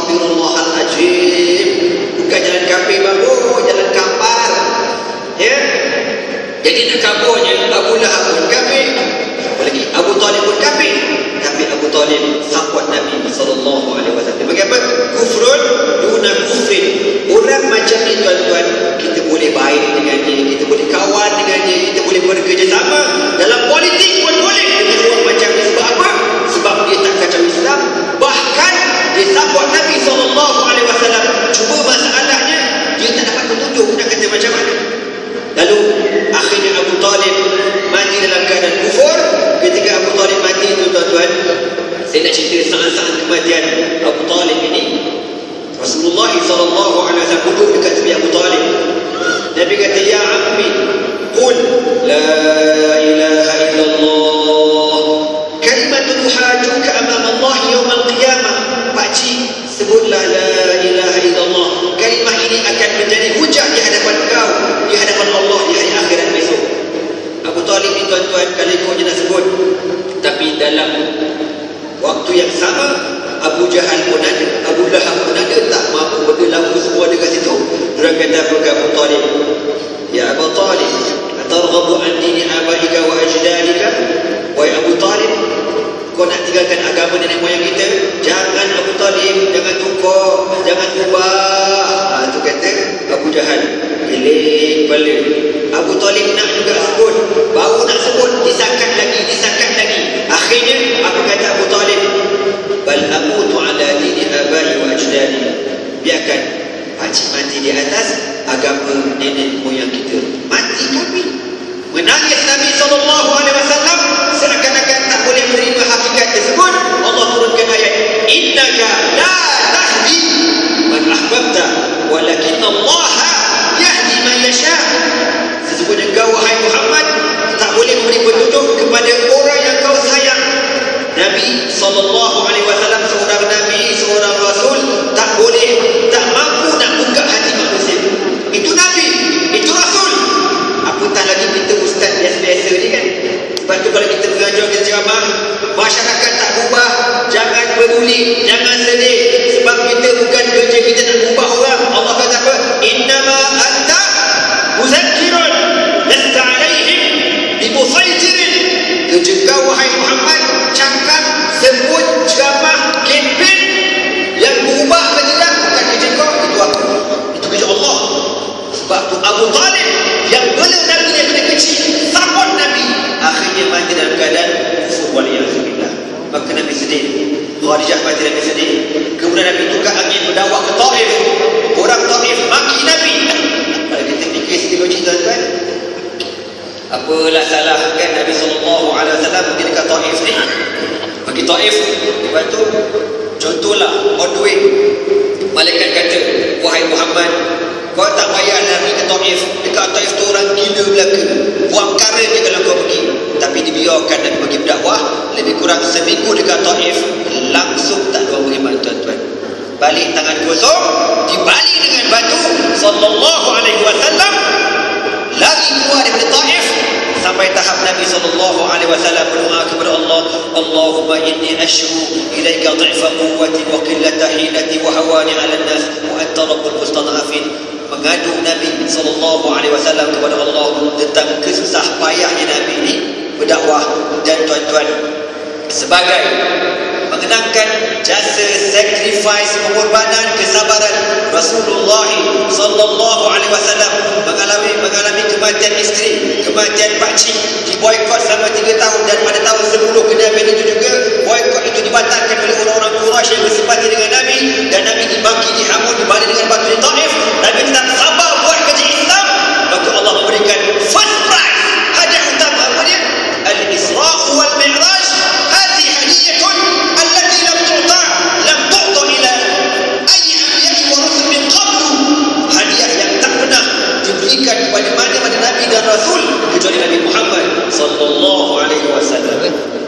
astaghfirullahalazim. Bukan jalan kapir bagus, jalan kapar. Ya. Jadi nak kaburnya Abu Lahab pun kafir, apalagi Abu Talib pun kafir, tapi Abu Talib support Nabi sallallahu alaihi wasallam. Bagaimana? Kufrun duna kufrin. Orang macam ni tuan-tuan, kita boleh baik dengan dia, kita boleh kawan dengan dia, kita boleh bekerjasama dalam politik pun boleh dengan orang macam ni. Sebab apa? Sebab dia tak kacau Islam, bahkan dia support Nabi sallallahu alaihi wasallam. Cuma masalahnya dia tak dapat petunjuk nak kata macam mana. Lalu akhirnya Abu Talib mati dalam keadaan kufur. Ketika Abu Talib mati itu tuan-tuan, saya nak cerita saat-saat kematian Abu Talib ini. Rasulullah sallallahu alaihi wasallam duduk dekat tepi Abu Talib. Nabi kata, ya ammi, qul la ilaha illallah kalimatun hajuka amam Allah yaum al-qiyamah. Pakcik, sebutlah la ilaha illallah. Kalimah ini akan menjadi hujah di hadapan kau, di hadapan Allah di hari akhirat besok. Abu Talib ni tuan-tuan, kalau kau je nak sebut, tapi dalam waktu yang sama Abu Jahal pun ada, Abu Lahab pun ada, tak mampu benda lampu semua dekat situ. Mereka kata kepada Abu Talib, ya Abu Talib, atarghabu an dini abaika wa ajdadika. Wahai Abu Talib, kau nak tinggalkan agama nenek moyang kita? Jangan Abu Talib, jangan tukar, jangan ubah. Ha, itu kata Abu Jahal. Pelik balik. Abu Talib nak juga sebut, baru nak sebut, disangkat lagi, disangkat lagi. Akhirnya apa kata Abu Talib? Bal amutu ala dini abai wa ajdadi. Biarkan pakcik mati di atas agama nenek moyang kita. Mati kami. Menangis Nabi sallallahu alaihi wasallam seakan-akan tak boleh menerima hakikat tersebut. ahbabta walakin Allah yahdi man yasha. Sesungguhnya engkau wahai Muhammad tak boleh memberi petunjuk kepada orang yang kau sayang. Nabi sallallahu alaihi wasallam seorang nabi, seorang rasul, tak boleh, tak mampu nak buka hati manusia. Itu nabi, itu rasul. Apatah lagi kita ustaz biasa-biasa ni kan. Sebab tu kalau kita mengajar, kita ceramah, masyarakat tak berubah, jangan peduli, jangan sedih, sebab kita bukan kerja kita nak ubah orang. Allah kata apa? Innama anta muzakkirun lasta alaihim bimusaytirin. Kerja kau wahai Muhammad, cakap, sebut, ceramah, kempen. Yang berubah ke tidak bukan kerja kau, itu aku, itu kerja Allah. Sebab tu Abu Talib yang bela Nabi daripada kecil, support Nabi, akhirnya mati dalam keadaan kufur waliyahzubillah. Maka Nabi sedih, Khadijah mati Nabi sedih. Kemudian Nabi tukar angin berdakwah ke Taif. Orang Taif maki Nabi. Kalau kita fikir segi logik tuan-tuan, apalah salah kan Nabi sallallahu alaihi wasallam pergi dekat Taif ni. Pergi Taif, lepas tu contohlah on the way malaikat kata, wahai Muhammad, kau tak payah lari ke Taif. Dekat Taif tu orang gila belaka, buang kara je kalau kau pergi. Tapi dibiarkan Nabi pergi berdakwah. Lebih kurang seminggu dekat Taif, langsung tak ada orang beriman tuan-tuan. Balik tangan kosong, dibalik dengan batu sallallahu alaihi wasallam, lari keluar daripada Taif. Sampai tahap Nabi sallallahu alaihi wasallam berdoa kepada Allah, Allahumma inni ashku ilaika dhi'fa quwwati wa qillata hilati wa hawani 'ala an-nas wa anta rabbul mustad'afin. Mengadu Nabi sallallahu alaihi wasallam kepada Allah tentang kesusah payahnya Nabi ini berdakwah. Dan tuan-tuan, sebagai mengenangkan jasa, sacrifice, pengorbanan, kesabaran Rasulullah sallallahu alaihi wasallam mengalami mengalami kematian isteri, kematian pakcik, diboikot selama tiga tahun, dan pada tahun sepuluh kejadian itu juga boikot itu dibatalkan oleh orang-orang Quraisy yang bersimpati dengan Nabi, dan Nabi dibaki, dihamun, dibalik dengan batu di Taif. Nabi tetap sabar buat kerja Islam. Maka Allah memberikan first prize, hadiah utama apa dia? Al-Isra wal Mi'raj. Hadi hadiyatun allati lam tu'ta lam tu'ta ila ayyi anbiya'i wa rusul min qabl. Hadiah yang tak pernah diberikan kepada mana-mana nabi dan rasul kecuali Nabi Muhammad sallallahu alaihi wasallam.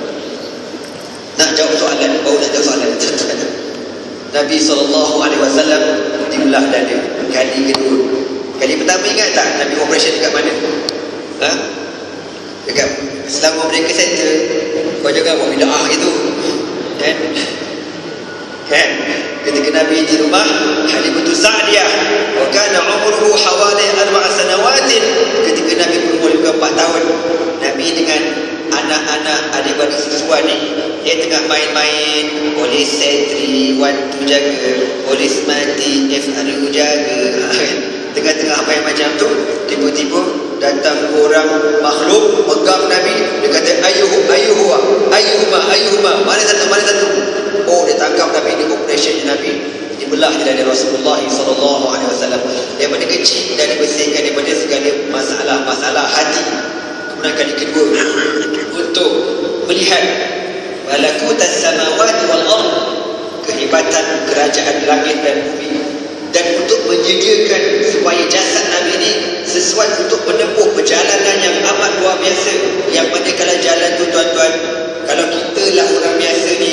Nak jawab soalan, baru nak jawab soalan. Nabi sallallahu alaihi wasallam dibelah dada kali kedua. Kali pertama ingat tak Nabi operation dekat mana? Ha? Dekat Selama Medical Center. Kau jangan buat bid'ah gitu. Kan? Kan? Ketika Nabi di rumah Halimatu Sa'diyah, wa kana umruhu hawali arba'a sanawatin. Ketika Nabi berumur juga empat tahun, Nabi dengan anak-anak adik-adik siswa ni, dia tengah main-main, polis sentri, wan tu jaga, polis mati, F R U jaga. Tengah-tengah main macam tu, tiba-tiba datang orang makhluk pegang Nabi. Dia kata ayuhu ayuhuwa ayuhuma ayuhuma, mana satu mana satu. Oh, dia tangkap Nabi di operation Nabi, dibelah dari Rasulullah sallallahu alaihi wasallam. Daripada kecil dan dibersihkan daripada segala masalah-masalah hati. Kemudian kali kedua untuk melihat malakutas samawati wal ardh, kehebatan kerajaan langit dan bumi, dan untuk menyediakan supaya jasad Nabi ini sesuai untuk menempuh perjalanan yang amat luar biasa. Yang mana kalau jalan tu tuan-tuan, kalau kita lah orang biasa ni,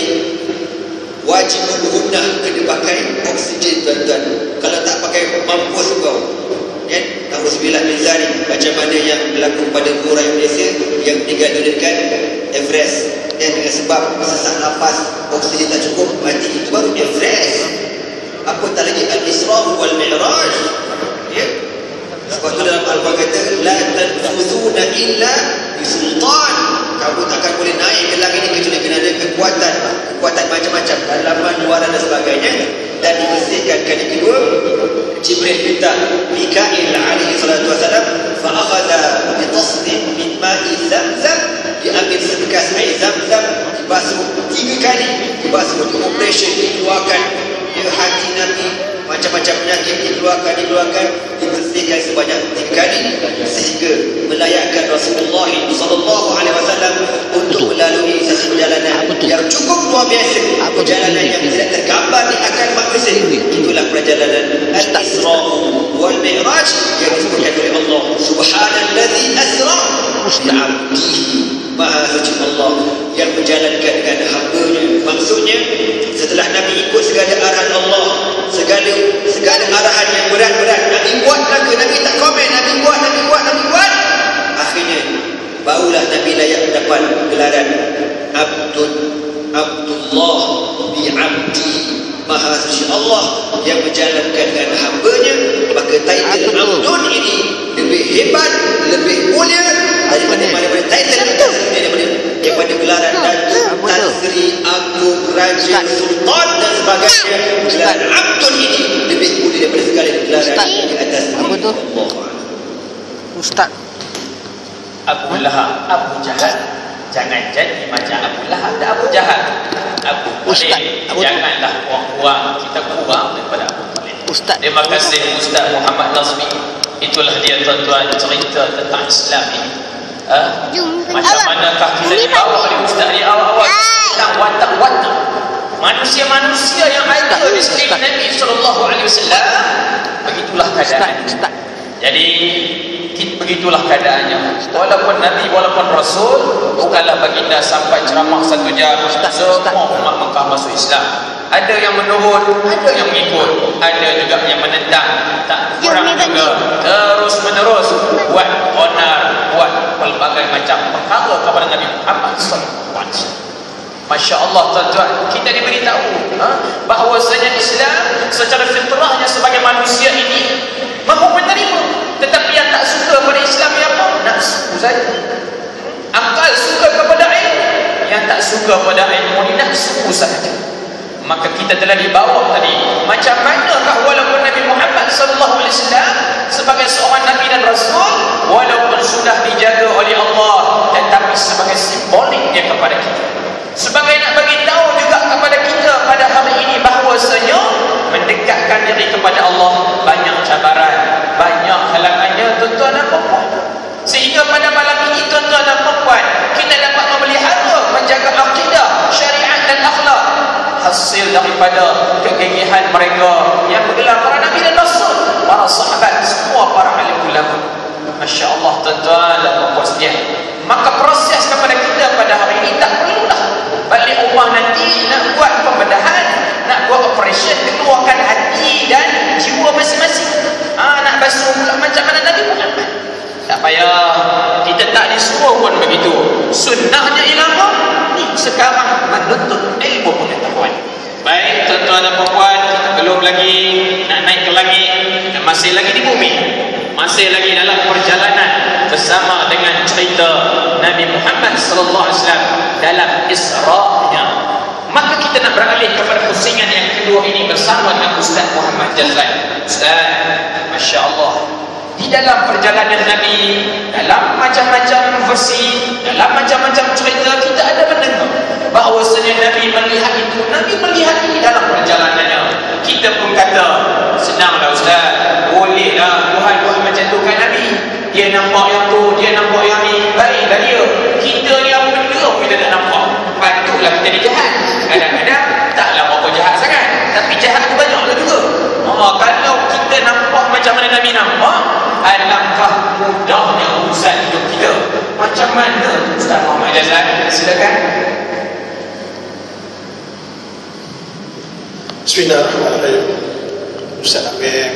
wajib berguna kena pakai oksigen tuan-tuan. Kalau tak pakai, mampus kau. Kan? Nauzubillah min zalik. Macam mana yang berlaku pada orang yang biasa yang tinggal dekat Everest, dan dengan sebab sesak nafas, oksigen tak cukup, mati. Itu baru Everest. Apa tak lagi Al-Isra wal Mi'raj. Ya. Sebab tu dalam Al-Quran kata la tanfuzuna illa bisultan. Kamu takkan boleh naik ke langit ini kecuali kena ada kekuatan, kekuatan macam-macam, dalaman, luaran dan sebagainya. Dan dibersihkan kali kedua, Jibril minta Mikail alaihi salatu wasalam, fa akhadha bi tasdin min ma'i zamzam, diambil sebekas air zamzam, dibasuh tiga kali, dibasuh untuk operation, dikeluarkan hati Nabi, macam-macam penyakit dikeluarkan, dikeluarkan, dibersihkan sebanyak tiga kali, sehingga melayakkan Rasulullah sallallahu alaihi wasallam untuk melalui satu perjalanan yang cukup luar biasa, perjalanan yang tidak tergambar di akal manusia. Itulah perjalanan Al-Isra wal Mi'raj yang disebutkan oleh Allah, subhanallazi asra bi 'abdihi, maha suci Allah yang menjalankan dengan hamba-Nya. Maksudnya setelah Nabi ikut segala arahan Allah, segala segala arahan yang berat-berat, Nabi buat lagu, Nabi tak komen, Nabi buat, Nabi buat, Nabi buat, akhirnya barulah Nabi layak mendapat gelaran Abdul Abdullah bi 'abdi, maha suci Allah yang menjalankan dengan hamba-Nya. Maka title Abdul ini lebih hebat, lebih mulia daripada mana-mana title kita sendiri, daripada daripada gelaran Datuk, Tan Sri, Agung, Raja, Sultan dan sebagainya. Gelaran Abdul ini lebih mulia daripada segala gelaran di atas Allah. Ustaz Abu Lahab, Abu Jahal. Jangan jadi macam Abu Lahab dan Abu Jahal. Abu Talib, janganlah kurang-kurang, kita kurang daripada Abu Talib. Ustaz, terima kasih Ustaz Muhammad Nazmi. Itulah dia tuan-tuan cerita tentang Islam ini. Ha? Macam manakah kita dibawa oleh Ustaz di awal-awal Islam, watak-watak manusia-manusia yang ada di sekeliling Nabi sallallahu alaihi wasallam. Begitulah keadaan. Jadi begitulah keadaannya. Walaupun Nabi, walaupun Rasul, bukanlah baginda sampai ceramah satu jam semua umat Mekah masuk Islam. Ada yang menurut, ada yang mengikut, ada juga yang menentang. Tak kurang juga, terus menerus buat onar, buat pelbagai macam perkara kepada Nabi Muhammad sallallahu alaihi wasallam. Masya Allah tuan-tuan, kita diberitahu ha, bahawasanya Islam secara fitrahnya sebagai manusia ini mahu menerima, tetapi yang tak suka pada Islam yang apa? Nafsu saja. Akal suka kepada ilmu, yang tak suka pada ilmu ni nafsu saja. Maka kita telah dibawa tadi, macam manakah walaupun Nabi Muhammad sallallahu alaihi wasallam sebagai seorang Nabi dan Rasul, walaupun sudah dijaga oleh Allah, tetapi sebagai simbolik dia kepada kita, sebagai nak bagi tahu juga kepada kita pada hari ini bahawasanya mendekatkan diri kepada Allah banyak cabaran, banyak halangannya tuan-tuan dan puan. Sehingga pada malam ini tuan-tuan dan puan, kita dapat memelihara, menjaga akidah, syariat dan akhlak, hasil daripada kegigihan mereka yang bergelar para Nabi dan Rasul, para sahabat, semua para alim ulama. Masya Allah tuan-tuan dan puan sekalian. Maka proses kepada kita pada hari ini tak perlulah balik rumah nanti nak buat pembedahan, nak buat operation, keluarkan hati dan jiwa masing-masing. Ha, nak basuh pula macam mana Nabi Muhammad. Tak payah, kita tak disuruh pun begitu. Sunnahnya ilmu ni sekarang menuntut ilmu pengetahuan. Baik tuan-tuan dan puan, kita belum lagi nak naik ke langit, kita masih lagi di bumi, masih lagi dalam perjalanan bersama dengan cerita Nabi Muhammad sallallahu alaihi wasallam dalam Isra-nya. Maka kita nak beralih kepada pusingan yang kedua ini bersama dengan Ustaz Muhammad Jazlan. Ustaz, Masya Allah, di dalam perjalanan Nabi, dalam macam-macam versi, dalam macam-macam cerita, kita ada mendengar bahawasanya Nabi melihat itu, Nabi melihat ini dalam perjalanannya. Kita pun kata, senanglah Ustaz, bolehlah Tuhan-Tuhan macam tu kan Nabi. Dia nampak yang tu, dia nampak yang ni, baiklah dia. Kita ni apa benda kita tak nampak, patutlah kita ni jahat. Kadang-kadang taklah apa jahat sangat, tapi jahat tu banyaklah juga. Oh, kalau kita nampak macam mana Nabi nampak, alangkah mudahnya urusan hidup kita. Macam mana Ustaz Muhammad Jazlan? Silakan. Bismillahirrahmanirrahim. Ustaz Amir,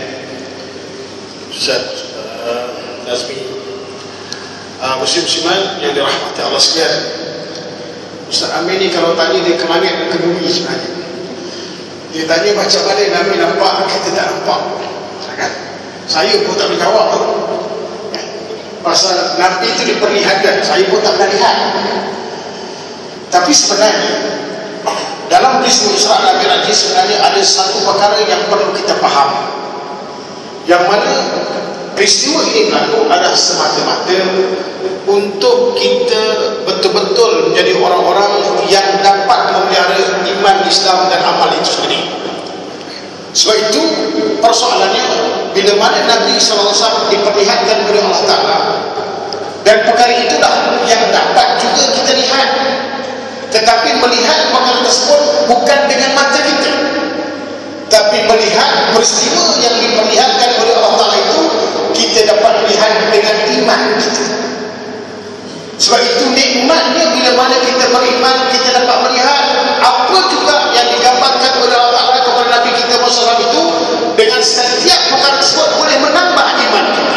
Ustaz uh, Nazmi, uh, muslim-musliman yang dirahmati Allah sekalian. Ustaz Amir ni kalau tanya dia ke langit dan ke bumi sebenarnya. Dia tanya macam mana Nabi nampak, kita tak nampak. Kan? Saya pun tak boleh jawab tu. Pasal Nabi itu diperlihatkan, saya pun tak pernah lihat. Tapi sebenarnya dalam peristiwa Isra dan Mi'raj sebenarnya ada satu perkara yang perlu kita faham, yang mana peristiwa ini berlaku adalah semata-mata untuk kita betul-betul menjadi orang-orang yang dapat memelihara iman Islam dan amal itu sendiri. Sebab itu persoalannya, bila mana Nabi sallallahu alaihi wasallam diperlihatkan oleh Allah Ta'ala, dan perkara itulah yang dapat juga kita lihat. Tetapi melihat perkara tersebut bukan dengan mata kita, tapi Tapi melihat peristiwa yang diperlihatkan oleh Allah Ta'ala itu, kita dapat lihat dengan iman kita. Sebab itu nikmatnya bila mana kita beriman, kita dapat melihat apa juga yang digambarkan oleh Allah Ta'ala kepada Nabi kita Muhammad shallallahu alaihi wasallam itu, dengan setiap perkara tersebut boleh menambah iman kita.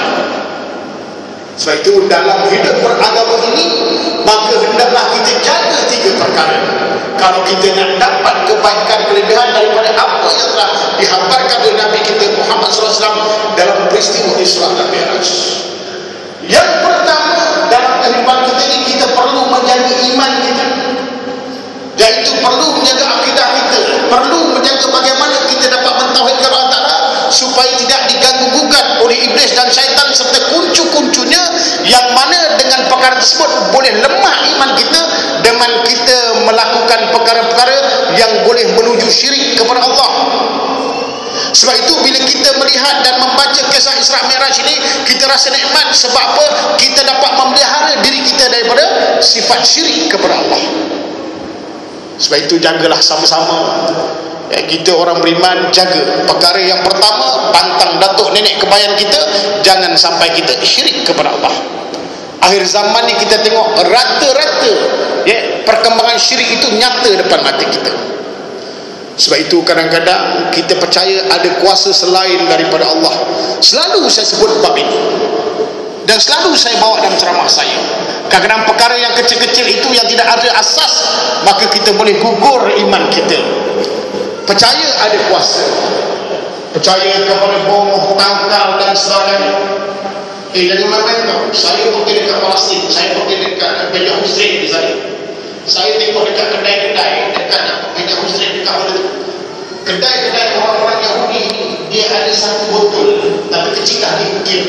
Sebab itu dalam hidup beragama ini, maka hendaklah kita jaga tiga perkara. Kalau kita nak dapat kebaikan kelebihan daripada apa yang telah dihamparkan oleh Nabi kita Muhammad shallallahu alaihi wasallam dalam peristiwa Isra dan Mi'raj. Yang pertama, dalam kehidupan kita ini, kita perlu menjaga iman kita, iaitu perlu menjaga akidah kita, perlu menjaga bagaimana kita dapat mentauhidkan Allah Ta'ala supaya tidak diganggu-gugat oleh iblis dan syaitan serta kuncu-kuncunya, yang mana dengan perkara tersebut boleh lemah iman kita dengan kita melakukan perkara-perkara yang boleh menuju syirik kepada Allah. Sebab itu bila kita melihat dan membaca kisah Isra Mi'raj ini, kita rasa nikmat. Sebab apa? Kita dapat memelihara diri kita daripada sifat syirik kepada Allah. Sebab itu jagalah sama-sama, ya, kita orang beriman jaga perkara yang pertama, pantang datuk nenek kebayan kita, jangan sampai kita syirik kepada Allah. Akhir zaman ni kita tengok rata-rata, ya, perkembangan syirik itu nyata depan mata kita. Sebab itu kadang-kadang kita percaya ada kuasa selain daripada Allah. Selalu saya sebut bab ini, dan selalu saya bawa dalam ceramah saya. Kadang-kadang perkara yang kecil-kecil itu yang tidak ada asas, maka kita boleh gugur iman kita. Percaya ada kuasa, percaya kepada bom, tangkal dan sebagainya. Eh, dari mana tahu? Saya pergi dekat Palestin, saya pergi dekat Meja Hussein misalnya. Saya tengok dekat kedai-kedai dekat Meja Hussein, dekat mana kedai-kedai orang-orang Yahudi, dia ada satu botol tapi kecil dah diukir.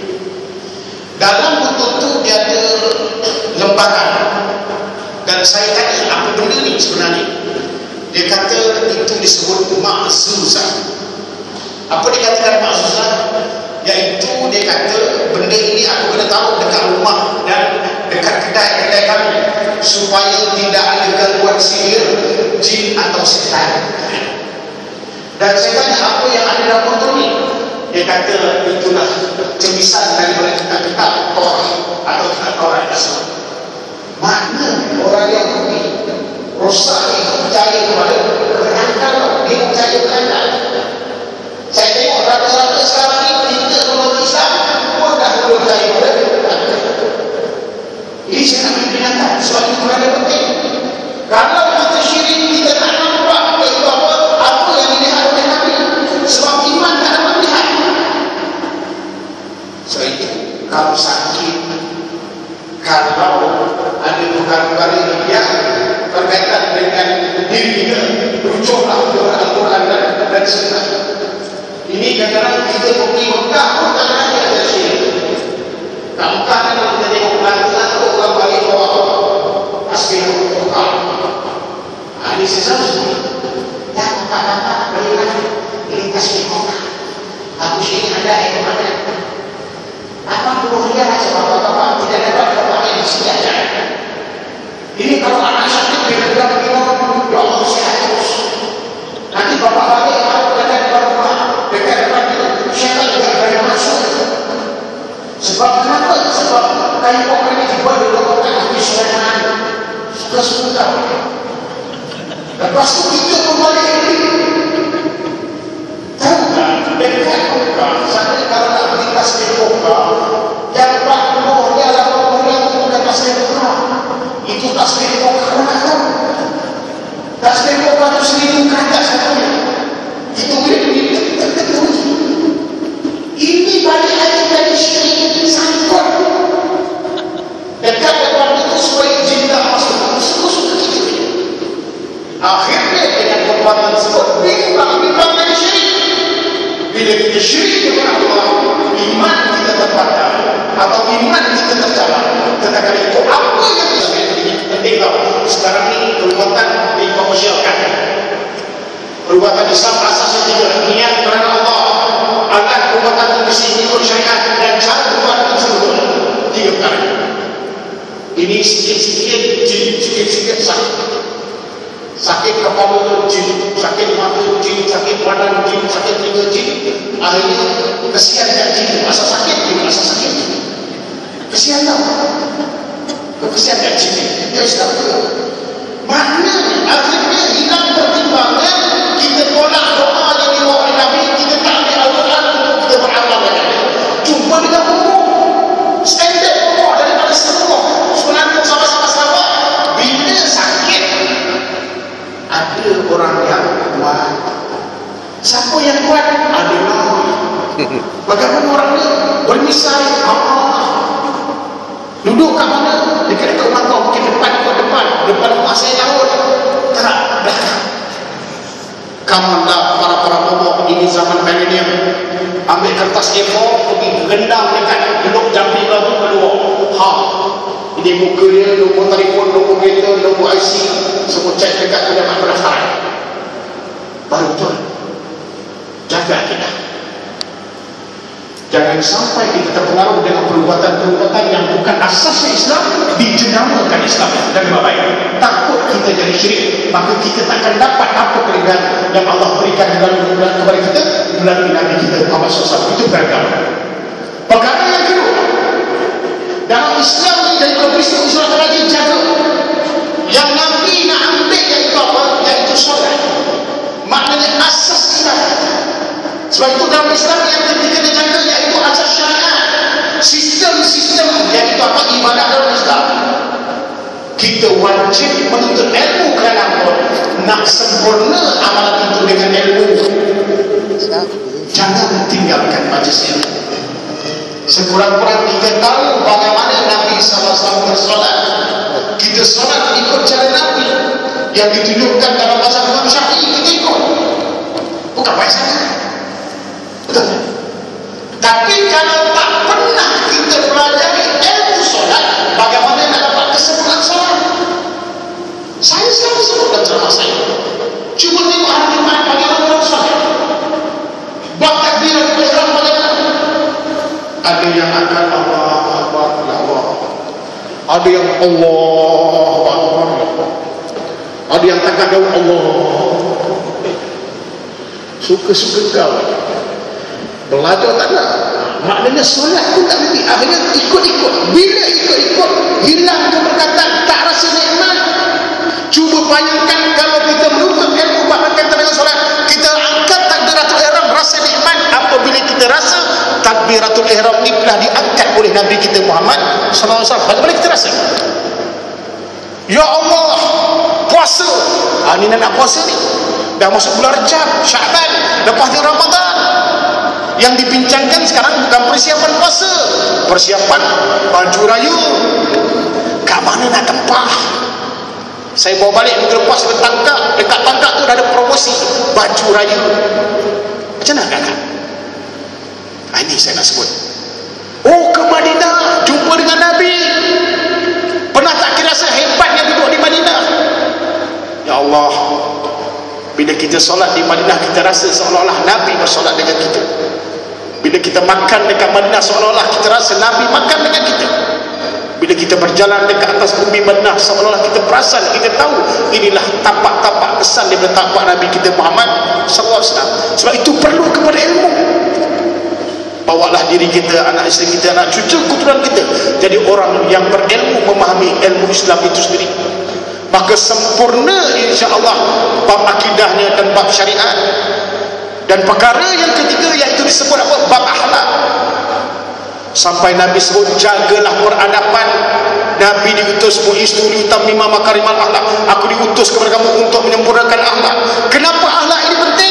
Dalam botol tu dia ada lembaran, dan saya tanya apa benda ni sebenarnya. Dia kata itu disebut ma'zuzah. Apa dia katakan ma'zuzah? Iaitu dia kata benda ini aku kena taruh dekat rumah dan dekat kedai-kedai kami supaya tidak ada gangguan sihir, jin atau setan. Dan saya tanya apa yang ada dalam botol ni? Dia kata itulah cemisan daripada kitab-kitab Torah atau kitab Torah Islam. Makna orang yang Yahudi rosak ni percaya kepada perangkat, dia percaya perangkat. Saya tengok rata-rata sekarang ni kita orang Islam pun dah boleh percaya pada perangkat. Ini saya nak mengingatkan sebab itu kerana penting. Kalau kita syirik, kita tak nampak itu apa apa yang dilihat oleh Nabi, sebab iman tak dapat melihat. Sebab itu kalau sakit, kalau ada perkara-perkara yang berkaitan dengan diri kita, rujuklah kepada Al-Quran dan, dan Sunnah. Ini kadang-kadang kita pergi Mekah pun tak ada syirik. Kat Mekah kan kita tengok belakang orang balik bawa tasbih Mekah. Ini sesuatu yang tak-tak boleh lagi ini tasbih Mekah. Aku sini ada yang mana? Apa perlu dia aja bapak-bapak tidak dapat berpakai di sini aja. Ini kalau anak sakit dia bilang begini, ya Allah sehat terus. Nanti bapak balik aku datang ke rumah dekat depan itu, syaitan juga berani masuk. Sebab kenapa? Sebab kayu pokok ini dibuat dari pokok Nabi Sulaiman sudah sepuluh tahun. Lepas itu kita kembali ini. Tahu tak? Dekat pokok, sampai kalau nak beli tasbih pokok, yang Pak Guru dia lah orang itu bukan tasbih pokok. Itu tasbih pokok kerana tahu. Tasbih pokok itu seribu ke atas satunya. Itu boleh dibeli tertentu. Ini balik lagi dari syirik sangkut. Dekat depan itu supaya jin tak masuk. Suka-suka kita. Akhirnya dengan perbuatan tersebut, bimbang-bimbang dari syirik. Bila kita syirik kepada Allah, iman kita terpatah atau iman kita terjalan. Tetapi itu apa yang kita penting tahu. Sekarang ini perbuatan dikomersialkan. Perbuatan Islam asasnya tiga: niat kerana Allah, alat perbuatan itu mesti ikut syariat, dan cara perbuatan itu sempurna. Tiga perkara. Ini sikit-sikit jin, sikit-sikit sakit. Sakit kepala jin, sakit mata jin, sakit badan jin. orang yang kuat. Siapa yang kuat? Adalah. Bagaimana orang ni bermisal Allah. Duduk kat mana? Dekat rumah kau, mungkin depan kau depan, depan rumah saya laut. Tak, belakang. Kamulah para-para bobok ini zaman milenium. Ambil kertas A four, pergi rendam dekat duduk jambi baru kedua. Ha. Ini muka dia, nombor telefon, nombor kereta, nombor I C, semua cek dekat pejabat pendaftaran. Baru betul. Jaga kita. Jangan sampai kita terpengaruh dengan perubatan-perubatan yang bukan asasnya Islam, dijenamakan Islam dan lebih baik. Takut kita jadi syirik, maka kita takkan dapat apa kelebihan yang Allah berikan kepada kita melalui Nabi kita Muhammad sallallahu alaihi wasallam. Itu beragama. Perkara yang kedua, dalam Islam ni dari prinsip Islam tadi jaga yang Nabi nak ambil, iaitu apa? Iaitu solat. Maknanya asas Islam. Sebab itu dalam Islam yang kita kena jaga iaitu asas syariat, sistem-sistem iaitu apa? Ibadah dalam Islam. Kita wajib menuntut ilmu kerana apa? Nak sempurna amalan itu dengan ilmu. Jangan tinggalkan majlis ilmu. Sekurang-kurang kita tahu bagaimana Nabi sallallahu alaihi wasallam bersolat. Kita solat ikut cara Nabi yang ditunjukkan dalam mazhab Imam Syafi'i, kita ikut. Bukan baik sangat. Betul. Tapi kalau tak pernah kita pelajari ilmu solat, bagaimana nak dapat kesempurnaan solat? Saya selalu sebut dalam ceramah saya. Cuba tengok hari Jumaat bagaimana orang solat. Buat takbiratul ihram bagaimana? Ada yang akan Allah Akbar, Allah. Ada yang Allah Akbar. Ada yang takkan daun Allah. Suka-suka kau. Belajar tak nak. Maknanya solat pun tak berhenti. Akhirnya ikut-ikut. Bila ikut-ikut, hilang keberkatan, tak rasa nikmat. Cuba bayangkan kalau kita menuntut ilmu berkaitan dengan solat, kita angkat takbiratul ihram, rasa nikmat. Apabila kita rasa takbiratul ihram ni telah diangkat oleh Nabi kita Muhammad sallallahu alaihi wasallam, bagaimana kita rasa? Ya Allah, puasa. Ha, ni nak puasa ni. Dah masuk bulan Rejab, Syaban, lepas ni Ramadan. Yang dibincangkan sekarang bukan persiapan puasa, persiapan baju raya. Kat mana nak tempah? Saya bawa balik minggu lepas ke Tangkak. Dekat Tangkak tu dah ada promosi baju raya. Macam mana kakak? Ha, ini saya nak sebut. Oh, ke Madinah, jumpa dengan Nabi. Pernah tak kira rasa hebatnya duduk di Madinah? Ya Allah, bila kita solat di Madinah, kita rasa seolah-olah Nabi bersolat dengan kita. Bila kita makan dekat Madinah, seolah-olah kita rasa Nabi makan dengan kita. Bila kita berjalan dekat atas bumi Madinah, seolah-olah kita perasan, kita tahu inilah tapak-tapak kesan daripada tapak Nabi kita Muhammad sallallahu alaihi wasallam. Sebab itu perlu kepada ilmu. Bawalah diri kita, anak isteri kita, anak cucu keturunan kita jadi orang yang berilmu, memahami ilmu Islam itu sendiri. Maka sempurna insya-Allah bab akidahnya dan bab syariat. Dan perkara yang ketiga iaitu disebut apa? Bab akhlak. Sampai Nabi sebut jagalah peradaban. Nabi diutus bu'istu liutammima makarimal akhlak. Aku diutus kepada kamu untuk menyempurnakan akhlak. Kenapa akhlak ini penting?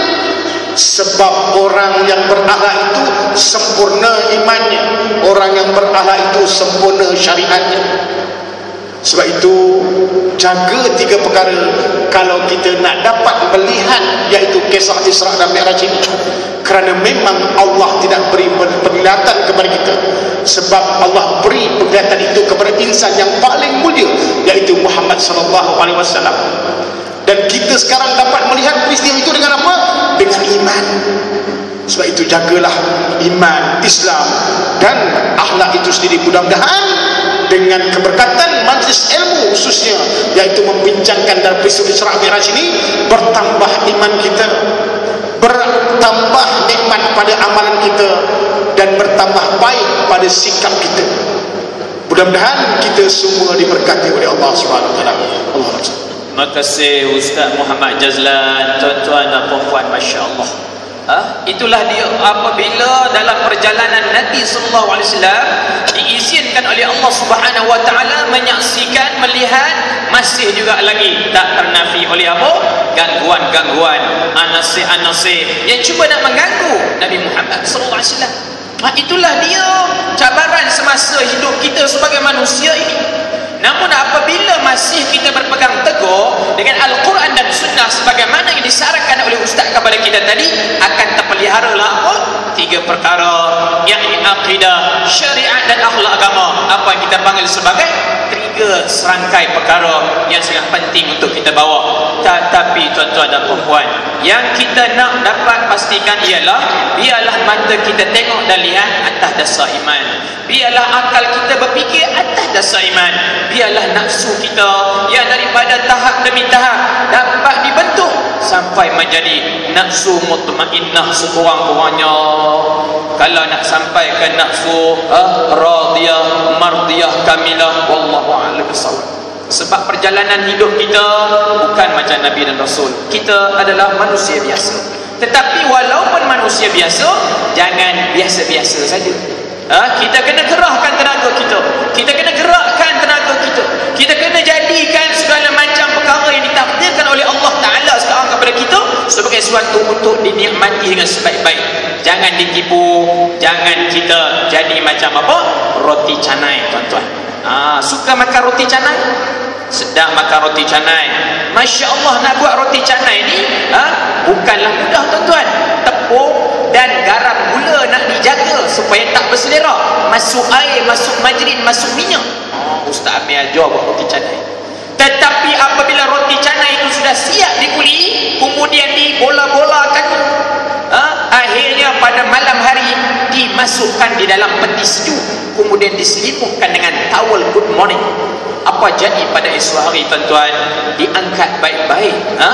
Sebab orang yang berakhlak itu sempurna imannya, orang yang berakhlak itu sempurna syariatnya. Sebab itu jaga tiga perkara kalau kita nak dapat melihat, iaitu kisah Isra dan Mi'raj ini. Kerana memang Allah tidak beri penglihatan kepada kita, sebab Allah beri penglihatan itu kepada insan yang paling mulia, iaitu Muhammad sallallahu alaihi wasallam. Dan kita sekarang dapat melihat peristiwa itu dengan apa? Dengan iman. Sebab itu jagalah iman, Islam dan akhlak itu sendiri. Mudah-mudahan dengan keberkatan majlis ilmu khususnya, iaitu membincangkan dalam peristiwa Isra Mi'raj ini, bertambah iman kita, bertambah nikmat pada amalan kita, dan bertambah baik pada sikap kita. Mudah-mudahan kita semua diberkati oleh Allah Subhanahu wa taala. Allah. Terima kasih Ustaz Muhammad Jazlan. Tuan-tuan dan puan-puan, masya-Allah. Ha? Itulah dia apabila dalam perjalanan Nabi sallallahu alaihi wasallam diizinkan oleh Allah Subhanahu wa taala menyaksikan, melihat, masih juga lagi tak ternafi oleh apa? gangguan-gangguan, anasir-anasir yang cuba nak mengganggu Nabi Muhammad sallallahu alaihi wasallam. Ha, itulah dia cabaran semasa hidup kita sebagai manusia ini. Namun apabila masih kita berpegang teguh dengan Al-Quran dan Sunnah sebagaimana yang disarankan oleh Ustaz kepada kita tadi, akan terpeliharalah apa? Tiga perkara, yakni akidah, syariat dan akhlak agama. Apa yang kita panggil sebagai tiga serangkai perkara yang sangat penting untuk kita bawa. Tetapi tuan-tuan dan puan-puan, yang kita nak dapat pastikan ialah biarlah mata kita tengok dan lihat atas dasar iman, biarlah akal kita berfikir atas dasar iman, biarlah nafsu kita yang daripada tahap demi tahap dapat dibentuk sampai menjadi nafsu mutmainnah sekurang-kurangnya. Kalau nak sampai ke nafsu ah, radiyah mardiyah kamilah, wallahu a'lam bissawab. Sebab perjalanan hidup kita bukan macam Nabi dan Rasul. Kita adalah manusia biasa. Tetapi walaupun manusia biasa, jangan biasa-biasa saja. Ha, kita kena gerahkan tenaga kita. Kita kena gerakkan tenaga kita. Kita kena jadikan segala macam perkara yang ditakdirkan oleh Allah Ta'ala sekarang kepada kita sebagai sesuatu untuk dinikmati dengan sebaik-baik. Jangan ditipu. Jangan kita jadi macam apa? Roti canai, tuan-tuan. Ha, suka makan roti canai? Sedap makan roti canai. Masya Allah, nak buat roti canai ni ha, bukanlah mudah, tuan-tuan. Tepung dan garam gula nak dijaga supaya tak berselera. Masuk air, masuk margarin, masuk minyak. Oh, Ustaz Amir ajar buat roti canai. Tetapi apabila roti canai itu sudah siap dikuli, kemudian dibola-bolakan, ha, akhirnya pada malam hari dimasukkan di dalam peti sejuk, kemudian diselimutkan dengan towel good morning. Apa jadi pada esok hari, tuan-tuan? Diangkat baik-baik, ha?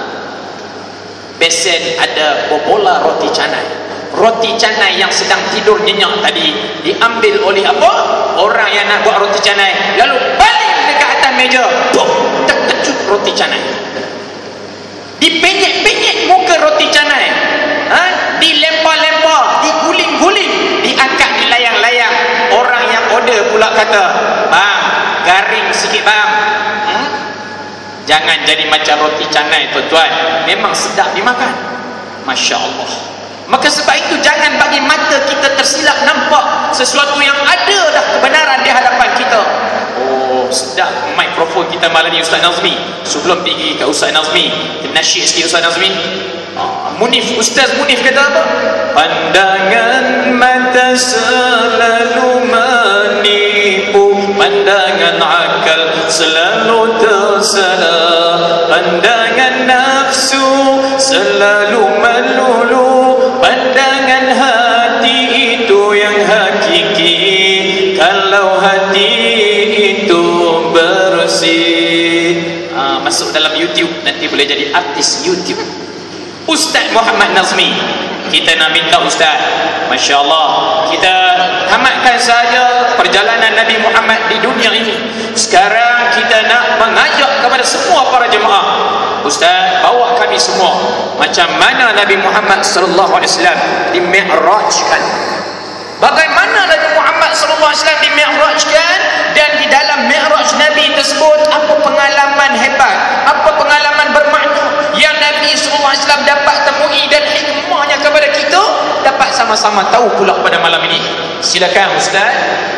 Besen ada bobola roti canai. Roti canai yang sedang tidur nyenyak tadi diambil oleh apa? Orang yang nak buat roti canai, lalu balik dekat atas meja, boom, terkejut roti canai. Dipenyek-penyek muka roti canai, ha? Dilempar-lempar, diguling-guling, diangkat, dilayang-layang. Orang yang order pula kata, bang, garing sikit bang. hmm? Jangan jadi macam roti canai, tuan-tuan. Memang sedap dimakan, Masya Allah. Maka sebab itu jangan bagi mata kita tersilap nampak sesuatu yang ada dah kebenaran di hadapan kita. Oh, sedap mikrofon kita malam ni, Ustaz Nazmi. Sebelum pergi ke Ustaz Nazmi, nasyid sikit Ustaz Nazmi. ah, Munif, Ustaz Munif kata apa? Pandangan mata selalu menipu, pandangan akal selalu tersalah, pandangan nafsu selalu melulu, pandangan hati itu yang hakiki. Kalau hati itu bersih, ha, masuk dalam YouTube, nanti boleh jadi artis YouTube. Ustaz Muhammad Nazmi, kita nak minta Ustaz, Masya Allah, kita tamatkan saja perjalanan Nabi Muhammad di dunia ini. Sekarang kita nak mengajak kepada semua para jemaah, Ustaz, bawa kami semua macam mana Nabi Muhammad sallallahu alaihi wasallam di-mi'rajkan. Bagaimana Nabi Muhammad sallallahu alaihi wasallam di-mi'rajkan, dan di dalam mi'raj Nabi tersebut apa pengalaman hebat, apa pengalaman bermakna yang Nabi sallallahu alaihi wasallam dapat temui, dan hikmahnya kepada kita dapat sama-sama tahu pula pada malam ini. Silakan Ustaz.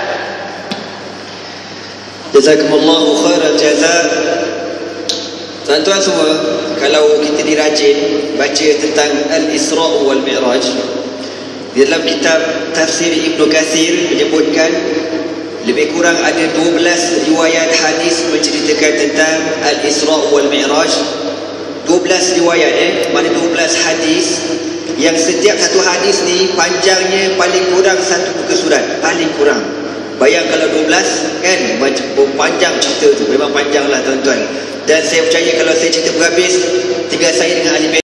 Jazakumullahu khairan jaza. Tuan-tuan semua, kalau kita dirajin baca tentang Al-Isra' wal Mi'raj, di dalam kitab tafsir Ibnu Katsir menyebutkan lebih kurang ada dua belas riwayat hadis menceritakan tentang Al-Isra' wal Mi'raj. dua belas riwayat, eh mana dua belas hadis, yang setiap satu hadis ni panjangnya paling kurang satu buku surat, paling kurang. Bayang kalau dua belas kan, macam panjang cerita tu, memang panjang lah, tuan-tuan. Dan saya percaya kalau saya cerita berhabis, tinggal saya dengan ahli